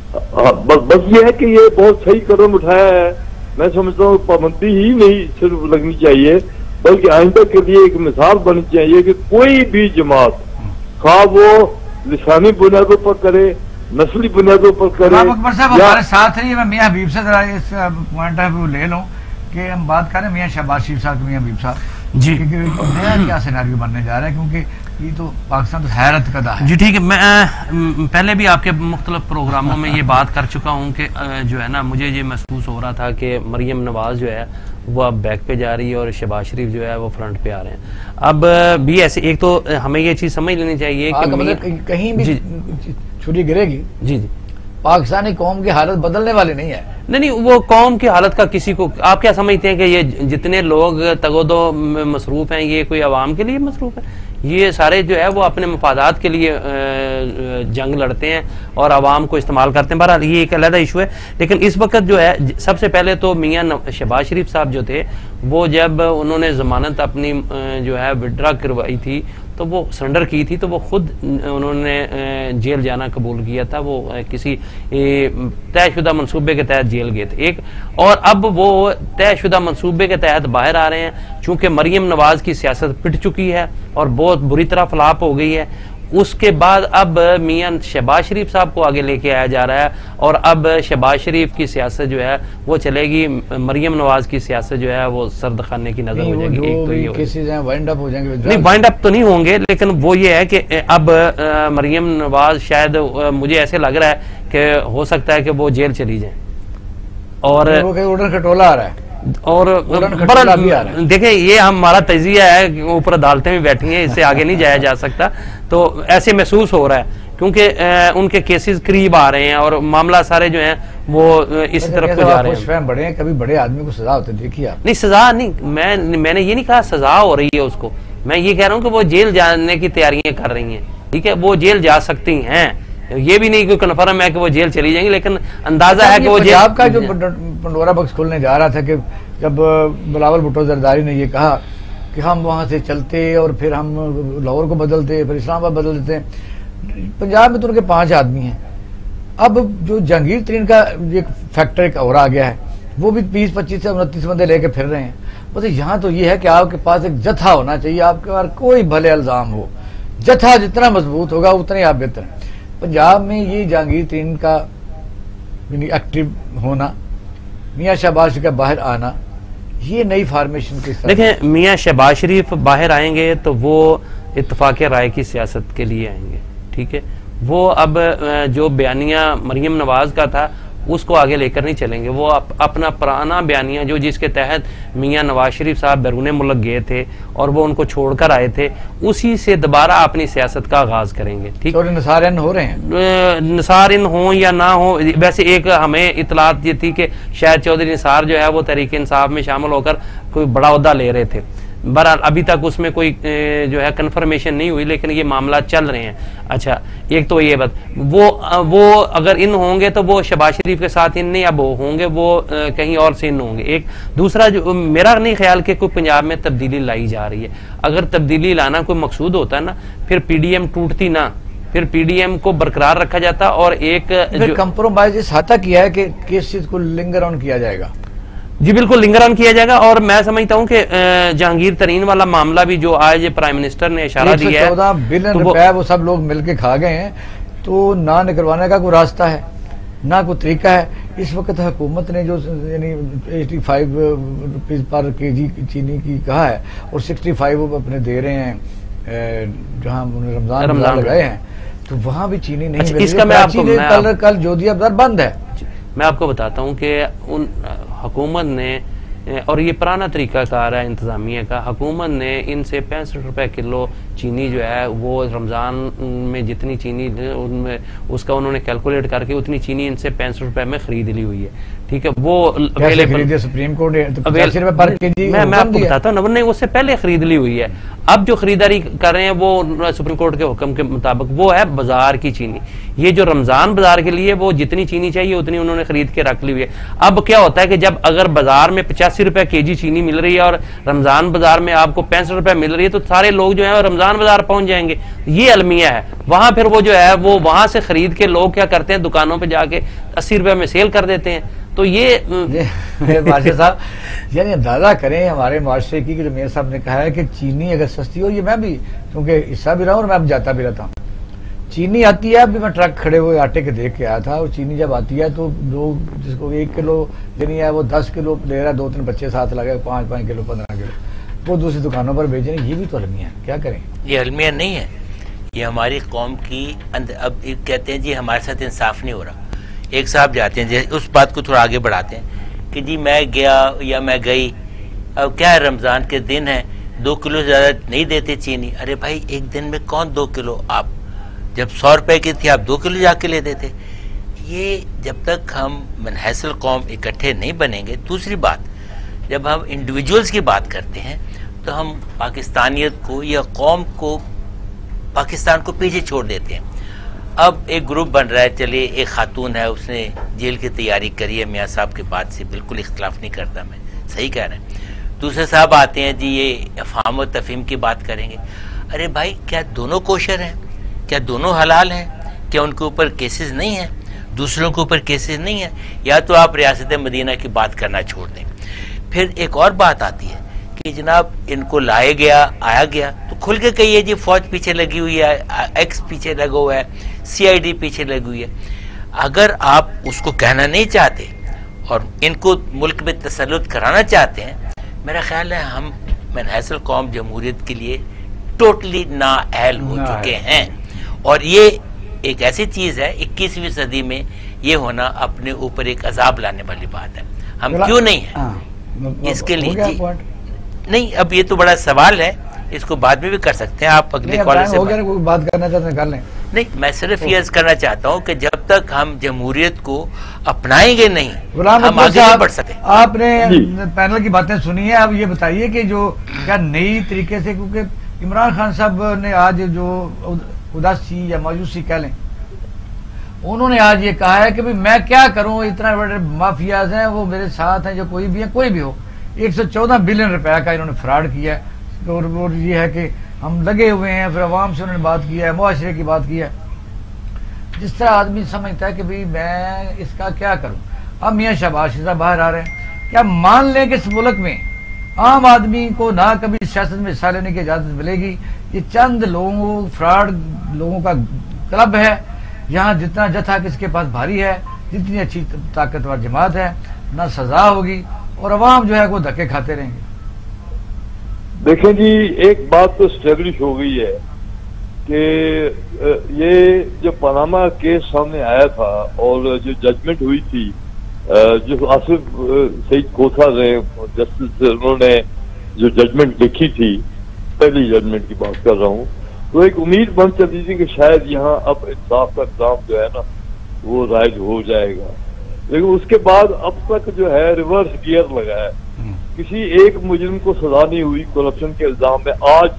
बस ये है कि ये बहुत सही कदम उठाया है। मैं समझता हूँ पाबंदी ही नहीं सिर्फ लगनी चाहिए, बल्कि आइंदा के लिए एक मिसाल बननी चाहिए कि कोई भी जमात खा वो लिसानी बुनियादों पर करे, नस्ली बुनियादों पर करे। अकबर साहब हमारे साथ रहिए, मैं मियां हबीब से जरा इस पॉइंट ऑफ व्यू ले लूं कि हम बात करें मियां शहबाज शरीफ साहब, मियां हबीब साहब जी, नया क्या सिनेरियो बनने जा रहा है, क्योंकि ये तो पाकिस्तान तो हैरत कदा है। जी ठीक है, मैं पहले भी आपके मुख्तलिफ प्रोग्रामों में ये बात कर चुका हूँ कि जो है ना, मुझे ये महसूस हो रहा था कि मरियम नवाज जो है वो अब बैक पे जा रही है और शहबाज शरीफ जो है वो फ्रंट पे आ रहे हैं। अब भी ऐसे एक तो हमें ये चीज़ समझ लेनी चाहिए कि कहीं भी छुरी गिरेगी, जी जी, पाकिस्तानी कौम की हालत बदलने वाली नहीं है। नहीं, वो कौम की हालत का किसी को, आप क्या समझते हैं कि ये जितने लोग तगोदो में मसरूफ हैं ये कोई अवाम के लिए मसरूफ है? ये सारे जो है वो अपने मफादात के लिए जंग लड़ते हैं और आवाम को इस्तेमाल करते हैं। बहरहाल ये एक अलग इशू है, लेकिन इस वक्त जो है सबसे पहले तो मियां शहबाज शरीफ साहब जो थे वो जब उन्होंने जमानत अपनी जो है विड्रा करवाई थी तो वो सरेंडर की थी, तो वो खुद उन्होंने जेल जाना कबूल किया था। वो किसी तयशुदा मंसूबे के तहत जेल गए थे एक, और अब वो तयशुदा मंसूबे के तहत बाहर आ रहे हैं। चूंकि मरियम नवाज की सियासत पिट चुकी है और बहुत बुरी तरह फ्लॉप हो गई है, उसके बाद अब मियां शहबाज शरीफ साहब को आगे लेके आया जा रहा है और अब शहबाज शरीफ की सियासत जो है वो चलेगी, मरियम नवाज की सियासत जो है वो सर्द खाने की नजर हो जाएगी। एक तो ये केसेस हैं वाइंड अप हो जाएंगे, नहीं वाइंड अप तो नहीं होंगे, लेकिन वो ये है कि अब मरियम नवाज शायद मुझे ऐसे लग रहा है कि हो सकता है कि वो जेल चली जाए और ऑर्डर का टोला आ रहा है और देखिए ये हमारा तजिया है कि ऊपर अदालतें भी बैठी हैं, इससे आगे नहीं जाया जा सकता। तो ऐसे महसूस हो रहा है क्योंकि उनके केसेस करीब आ रहे हैं और मामला सारे जो हैं वो इस तरफ को जा रहे हैं। बड़े हैं, कभी बड़े आदमी को सजा होती देखिए आप? नहीं सजा नहीं, मैंने ये नहीं कहा सजा हो रही है उसको, मैं ये कह रहा हूँ कि वो जेल जाने की तैयारियां कर रही हैं। ठीक है, वो जेल जा सकती हैं, ये भी नहीं कोई कन्फर्म है कि वो जेल चली जाएंगी, लेकिन अंदाजा है कि वो जेल। आपका जो पंडोरा बॉक्स खुलने जा रहा था कि जब बिलावल भुट्टो जरदारी ने ये कहा कि हम वहां से चलते और फिर हम लाहौर को बदलते, फिर इस्लामाबाद बदल देते, पंजाब में तो उनके 5 आदमी हैं। अब जो जहांगीर तरीन का एक फैक्टर एक और आ गया है, वो भी 20-25 से 29 बंदे लेके फिर रहे हैं। बस यहाँ तो ये है कि आपके पास एक जत्था होना चाहिए, आपके पास कोई भले इल्जाम हो, जत्था जितना मजबूत होगा उतने आप बेहतर हैं। पंजाब में ये जहांगीर तरीन का एक्टिव होना, मियां शहबाज शरीफ का बाहर आना, ये नई फार्मेशन की। देखें, मियां शहबाज शरीफ बाहर आएंगे तो वो इत्तफाक राय की सियासत के लिए आएंगे। ठीक है, वो अब जो बयानिया मरियम नवाज का था उसको आगे लेकर नहीं चलेंगे। वो अपना पुराना बयानिया जो जिसके तहत मियां नवाज शरीफ साहब बैरून मुल्क गए थे और वो उनको छोड़कर आए थे, उसी से दोबारा अपनी सियासत का आगाज करेंगे। ठीक, निसार हो रहे हैं, निसार इन हो या ना हो। वैसे एक हमें इतलात ये थी कि शायद चौधरी निसार जो है वो तहरीक इंसाफ में शामिल होकर कोई बड़ा ओहदा ले रहे थे। बहरहाल अभी तक उसमें कोई जो है कन्फर्मेशन नहीं हुई, लेकिन ये मामला चल रहे हैं। अच्छा, एक तो ये बात, वो अगर इन होंगे तो वो शहबाज शरीफ के साथ इन नहीं, अब होंगे वो कहीं और से इन होंगे। एक दूसरा, जो मेरा नहीं ख्याल कि कोई पंजाब में तब्दीली लाई जा रही है। अगर तब्दीली लाना कोई मकसूद होता ना, फिर पीडीएम टूटती ना, फिर पीडीएम को बरकरार रखा जाता और एक जो कंप्रोमाइज इस हद तक किया है कि किस चीज को लिंगर ऑन किया जाएगा। जी बिल्कुल, लिंगर ऑन किया जाएगा। और मैं समझता हूं कि जहांगीर तरीन वाला मामला भी जो आज प्राइम मिनिस्टर ने इशारा दिया है, 114 बिलियन रुपया वो सब लोग मिलके खा गए हैं, तो ना निकलवाने का कोई रास्ता है ना कोई तरीका है। इस वक्त हुकूमत ने जो यानी 85 रुपीज पर केजी चीनी की कहा है और 65 वो अपने दे रहे हैं जहां रमजान लगाए हैं, तो वहां भी चीनी नहीं मिल रही। इसका मैं आपको कल जोधिया बाजार बंद है। मैं आपको बताता हूं कि उन हुकूमत ने, और ये पुराना तरीकाकार है इंतजामिया का, हुकूमत ने इनसे 65 रुपए किलो चीनी जो है वो रमज़ान में जितनी चीनी उनमें उसका उन्होंने कैलकुलेट करके उतनी चीनी इनसे 65 रुपए में खरीद ली हुई है। ठीक है, वो सुप्रीम कोर्ट मैं आपको बताता हूँ, नहीं उससे पहले खरीद ली हुई है। अब जो खरीदारी कर रहे हैं वो सुप्रीम कोर्ट के हुक्म के मुताबिक वो है बाजार की चीनी। ये जो रमजान बाजार के लिए वो जितनी चीनी चाहिए उतनी उन्होंने खरीद के रख ली हुई है। अब क्या होता है कि जब अगर बाजार में 85 रुपए केजी चीनी मिल रही है और रमजान बाजार में आपको 65 रुपए मिल रही है, तो सारे लोग जो है रमजान पुरान बाजार पहुंच जाएंगे। ये अलमिया है। वहां फिर वो जो है वो वहां से खरीद के लोग क्या करते हैं, दुकानों पे जाके 80 रुपए में सेल कर देते हैं। तो ये माशे साहब यानी अंदाजा करें हमारे माशरे की, जो मेयर साहब ने कहा है कि चीनी अगर सस्ती हो, ये मैं भी क्योंकि हिस्सा भी रहा हूँ और मैं अब जाता भी रहता हूँ, चीनी आती है। अभी मैं ट्रक खड़े हुए आटे के देख के आया था, और चीनी जब आती है तो जो जिसको 1 किलो लेनी है वो 10 किलो ले रहा है, 2-3 बच्चे साथ लगे 5-5 किलो 15 किलो, वो दूसरी दुकानों पर बेच रहे हैं। ये भी तो अलमिया है, क्या करें। ये अलमिया नहीं है, ये हमारी कौम की अब कहते हैं जी हमारे साथ इंसाफ नहीं हो रहा। एक साहब जाते हैं, उस बात को थोड़ा आगे बढ़ाते हैं कि जी मैं गया या मैं गई, अब क्या है रमज़ान के दिन है, 2 किलो ज़्यादा नहीं देते चीनी। अरे भाई एक दिन में कौन 2 किलो, आप जब 100 रुपए की थी आप 2 किलो जाके ले देते। ये जब तक हम मनहसल कौम इकट्ठे नहीं बनेंगे। दूसरी बात, जब हम इंडिविजुअल्स की बात करते हैं तो हम पाकिस्तानियत को या कौम को, पाकिस्तान को पीछे छोड़ देते हैं। अब एक ग्रुप बन रहा है, चलिए एक खातून है, उसने जेल की तैयारी करी है, मियाँ साहब की बात से बिल्कुल इख्तलाफ नहीं करता मैं, सही कह रहे हैं। दूसरे साहब आते हैं जी ये अफाम और तफहीम की बात करेंगे। अरे भाई क्या दोनों कोशर हैं, क्या दोनों हलाल हैं, क्या उनके ऊपर केसेस नहीं हैं, दूसरों के ऊपर केसेस नहीं हैं, या तो आप रियासत मदीना की बात करना छोड़ दें। फिर एक और बात आती है कि जनाब इनको लाया गया, आया गया तो खुल के कहिए जी फौज पीछे लगी हुई है, एक्स पीछे लगा हुआ है, CID पीछे लगी हुई है। अगर आप उसको कहना नहीं चाहते और इनको मुल्क में तसल्लुत कराना चाहते हैं, मेरा ख्याल है हम मनहसल कौम जमहूरियत के लिए टोटली नाअहल हो चुके हैं। और ये एक ऐसी चीज है 21वीं सदी में ये होना अपने ऊपर एक अजाब लाने वाली बात है। हम क्यों नहीं है इसके लिए जी नहीं, अब ये तो बड़ा सवाल है, इसको बाद में भी कर सकते हैं आप अगले कॉल से बात करना चाहते हैं कर लें। नहीं, मैं सिर्फ ये करना चाहता हूँ कि जब तक हम जमहूरियत को अपनाएंगे नहीं हम आगे नहीं बढ़ सकते। आपने पैनल की बातें सुनी है, अब ये बताइए कि जो क्या नई तरीके से, क्योंकि इमरान खान साहब ने आज जो उदासी या मायूसी कह लें, उन्होंने आज ये कहा है कि भाई मैं क्या करूं, इतना बड़े माफियाज हैं, वो मेरे साथ हैं, जो कोई भी है, कोई भी हो। 114 बिलियन रुपए का इन्होंने फ्रॉड किया है, और ये है कि हम लगे हुए हैं। फिर अवाम से उन्होंने बात किया है, मुआशरे की बात की है। जिस तरह आदमी समझता है कि भाई मैं इसका क्या करूं। अब मियाँ शहबाज शरीफ बाहर आ रहे हैं, क्या मान लें कि इस मुल्क में आम आदमी को ना कभी सियासत में हिस्सा लेने की इजाजत मिलेगी। ये चंद लोगों, फ्रॉड लोगों का क्लब है, यहाँ जितना जथा किसके पास भारी है, जितनी अच्छी ताकतवर जमात है, ना सजा होगी और अवाम जो है वो धक्के खाते रहेंगे। देखें जी, एक बात तो स्टेब्लिश हो गई है कि ये जो पनामा केस सामने आया था और जो जजमेंट हुई थी, जो आसिफ सईद खोसा ने जस्टिस, उन्होंने जो जजमेंट लिखी थी, पहली जजमेंट की बात कर रहा हूँ, तो एक उम्मीद बन चलती थी कि शायद यहाँ अब इंसाफ का निजाम जो है ना वो राइज हो जाएगा। लेकिन उसके बाद अब तक जो है रिवर्स गियर लगा है। किसी एक मुजरिम को सजा नहीं हुई करप्शन के इल्जाम में आज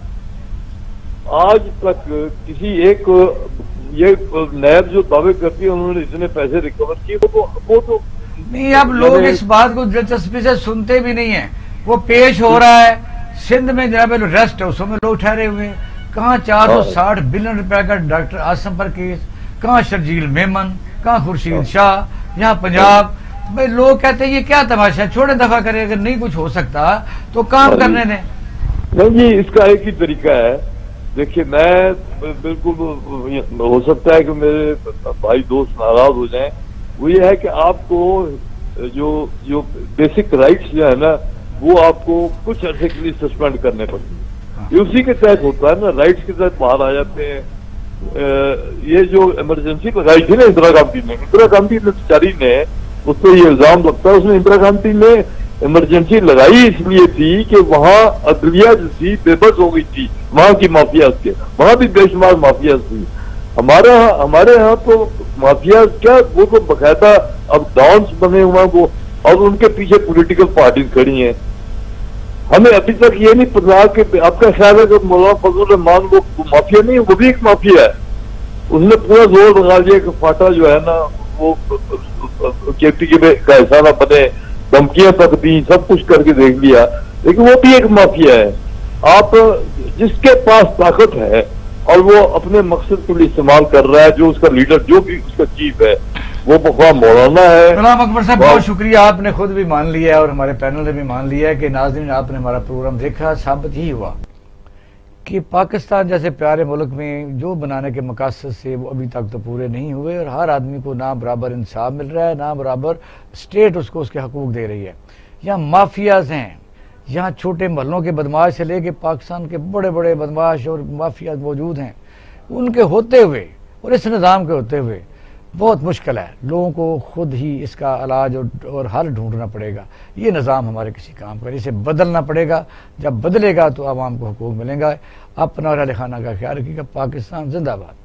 तक किसी एक, ये नैब जो दावे करती है उन्होंने इतने पैसे रिकवर किए, वो तो नहीं। अब लोग इस बात को दिलचस्पी से सुनते भी नहीं है। वो पेश हो रहा है, सिंध में जनाब रेस्ट हाउस में लोग ठहरे हुए हैं। कहाँ 460 बिलियन रुपए का डॉक्टर आसम पर केस, कहाँ शर्जील मेमन, कहाँ खुर्शीद शाह, यहाँ पंजाब। भाई लोग कहते हैं ये क्या तमाशा, छोड़े दफा करें, अगर नहीं कुछ हो सकता तो काम करने दें। नहीं जी, इसका एक ही तरीका है। देखिए, मैं बिल्कुल, हो सकता है कि मेरे भाई दोस्त नाराज हो जाएं, वो ये है कि आपको जो बेसिक राइट्स जो है ना वो आपको कुछ अर्से के लिए सस्पेंड करने पड़ते हैं। ये उसी के तहत होता है ना, राइट्स के तहत बाहर आ जाते हैं। ये जो इमरजेंसी लगाई थी ना इंदिरा गांधी ने बेचारी ने, उस पर ये इल्जाम लगता है, उसने इंदिरा गांधी ने इमरजेंसी लगाई इसलिए थी कि वहां अदलिया जो थी बेबस हो गई थी, वहां की माफियाज के, वहां भी बेशुमार माफियाज थी। हमारे यहाँ तो माफिया क्या, वो तो बकायदा अब डॉन्स बने हुए हैं वो, और उनके पीछे पॉलिटिकल पार्टीज खड़ी हैं। हमें अभी तक ये नहीं पता कि आपका ख्याल है कि मौलाना फजल रहमान वो माफिया नहीं, वो भी एक माफिया है। उसने पूरा जोर लगा दिया कि फाटा जो है ना वो KPK का हिस्सा ना बने, धमकियां तक दी, सब कुछ करके देख लिया, लेकिन वो भी एक माफिया है। आप जिसके पास ताकत है और वो अपने मकसद के लिए इस्तेमाल कर रहा है, जो उसका लीडर, जो भी उसका चीफ है, वो बख्वा मौलाना है। गुलाम अकबर साहब बहुत शुक्रिया, आपने खुद भी मान लिया है और हमारे पैनल ने भी मान लिया है कि नाज़रीन आपने हमारा प्रोग्राम देखा, साबित ही हुआ कि पाकिस्तान जैसे प्यारे मुल्क में जो बनाने के मकसद से वो अभी तक तो पूरे नहीं हुए और हर आदमी को ना बराबर इंसाफ मिल रहा है, ना बराबर स्टेट उसको उसके हकूक दे रही है। यहाँ माफियाज हैं, यहाँ छोटे महलों के बदमाश से लेके पाकिस्तान के बड़े बड़े बदमाश और माफियाज मौजूद हैं। उनके होते हुए और इस निज़ाम के होते हुए बहुत मुश्किल है, लोगों को खुद ही इसका इलाज और हल ढूंढना पड़ेगा। ये निज़ाम हमारे किसी काम का, इसे बदलना पड़ेगा। जब बदलेगा तो आवाम को हुकूक मिलेगा। अपना और अहल खाना का ख्याल रखिएगा। पाकिस्तान जिंदाबाद।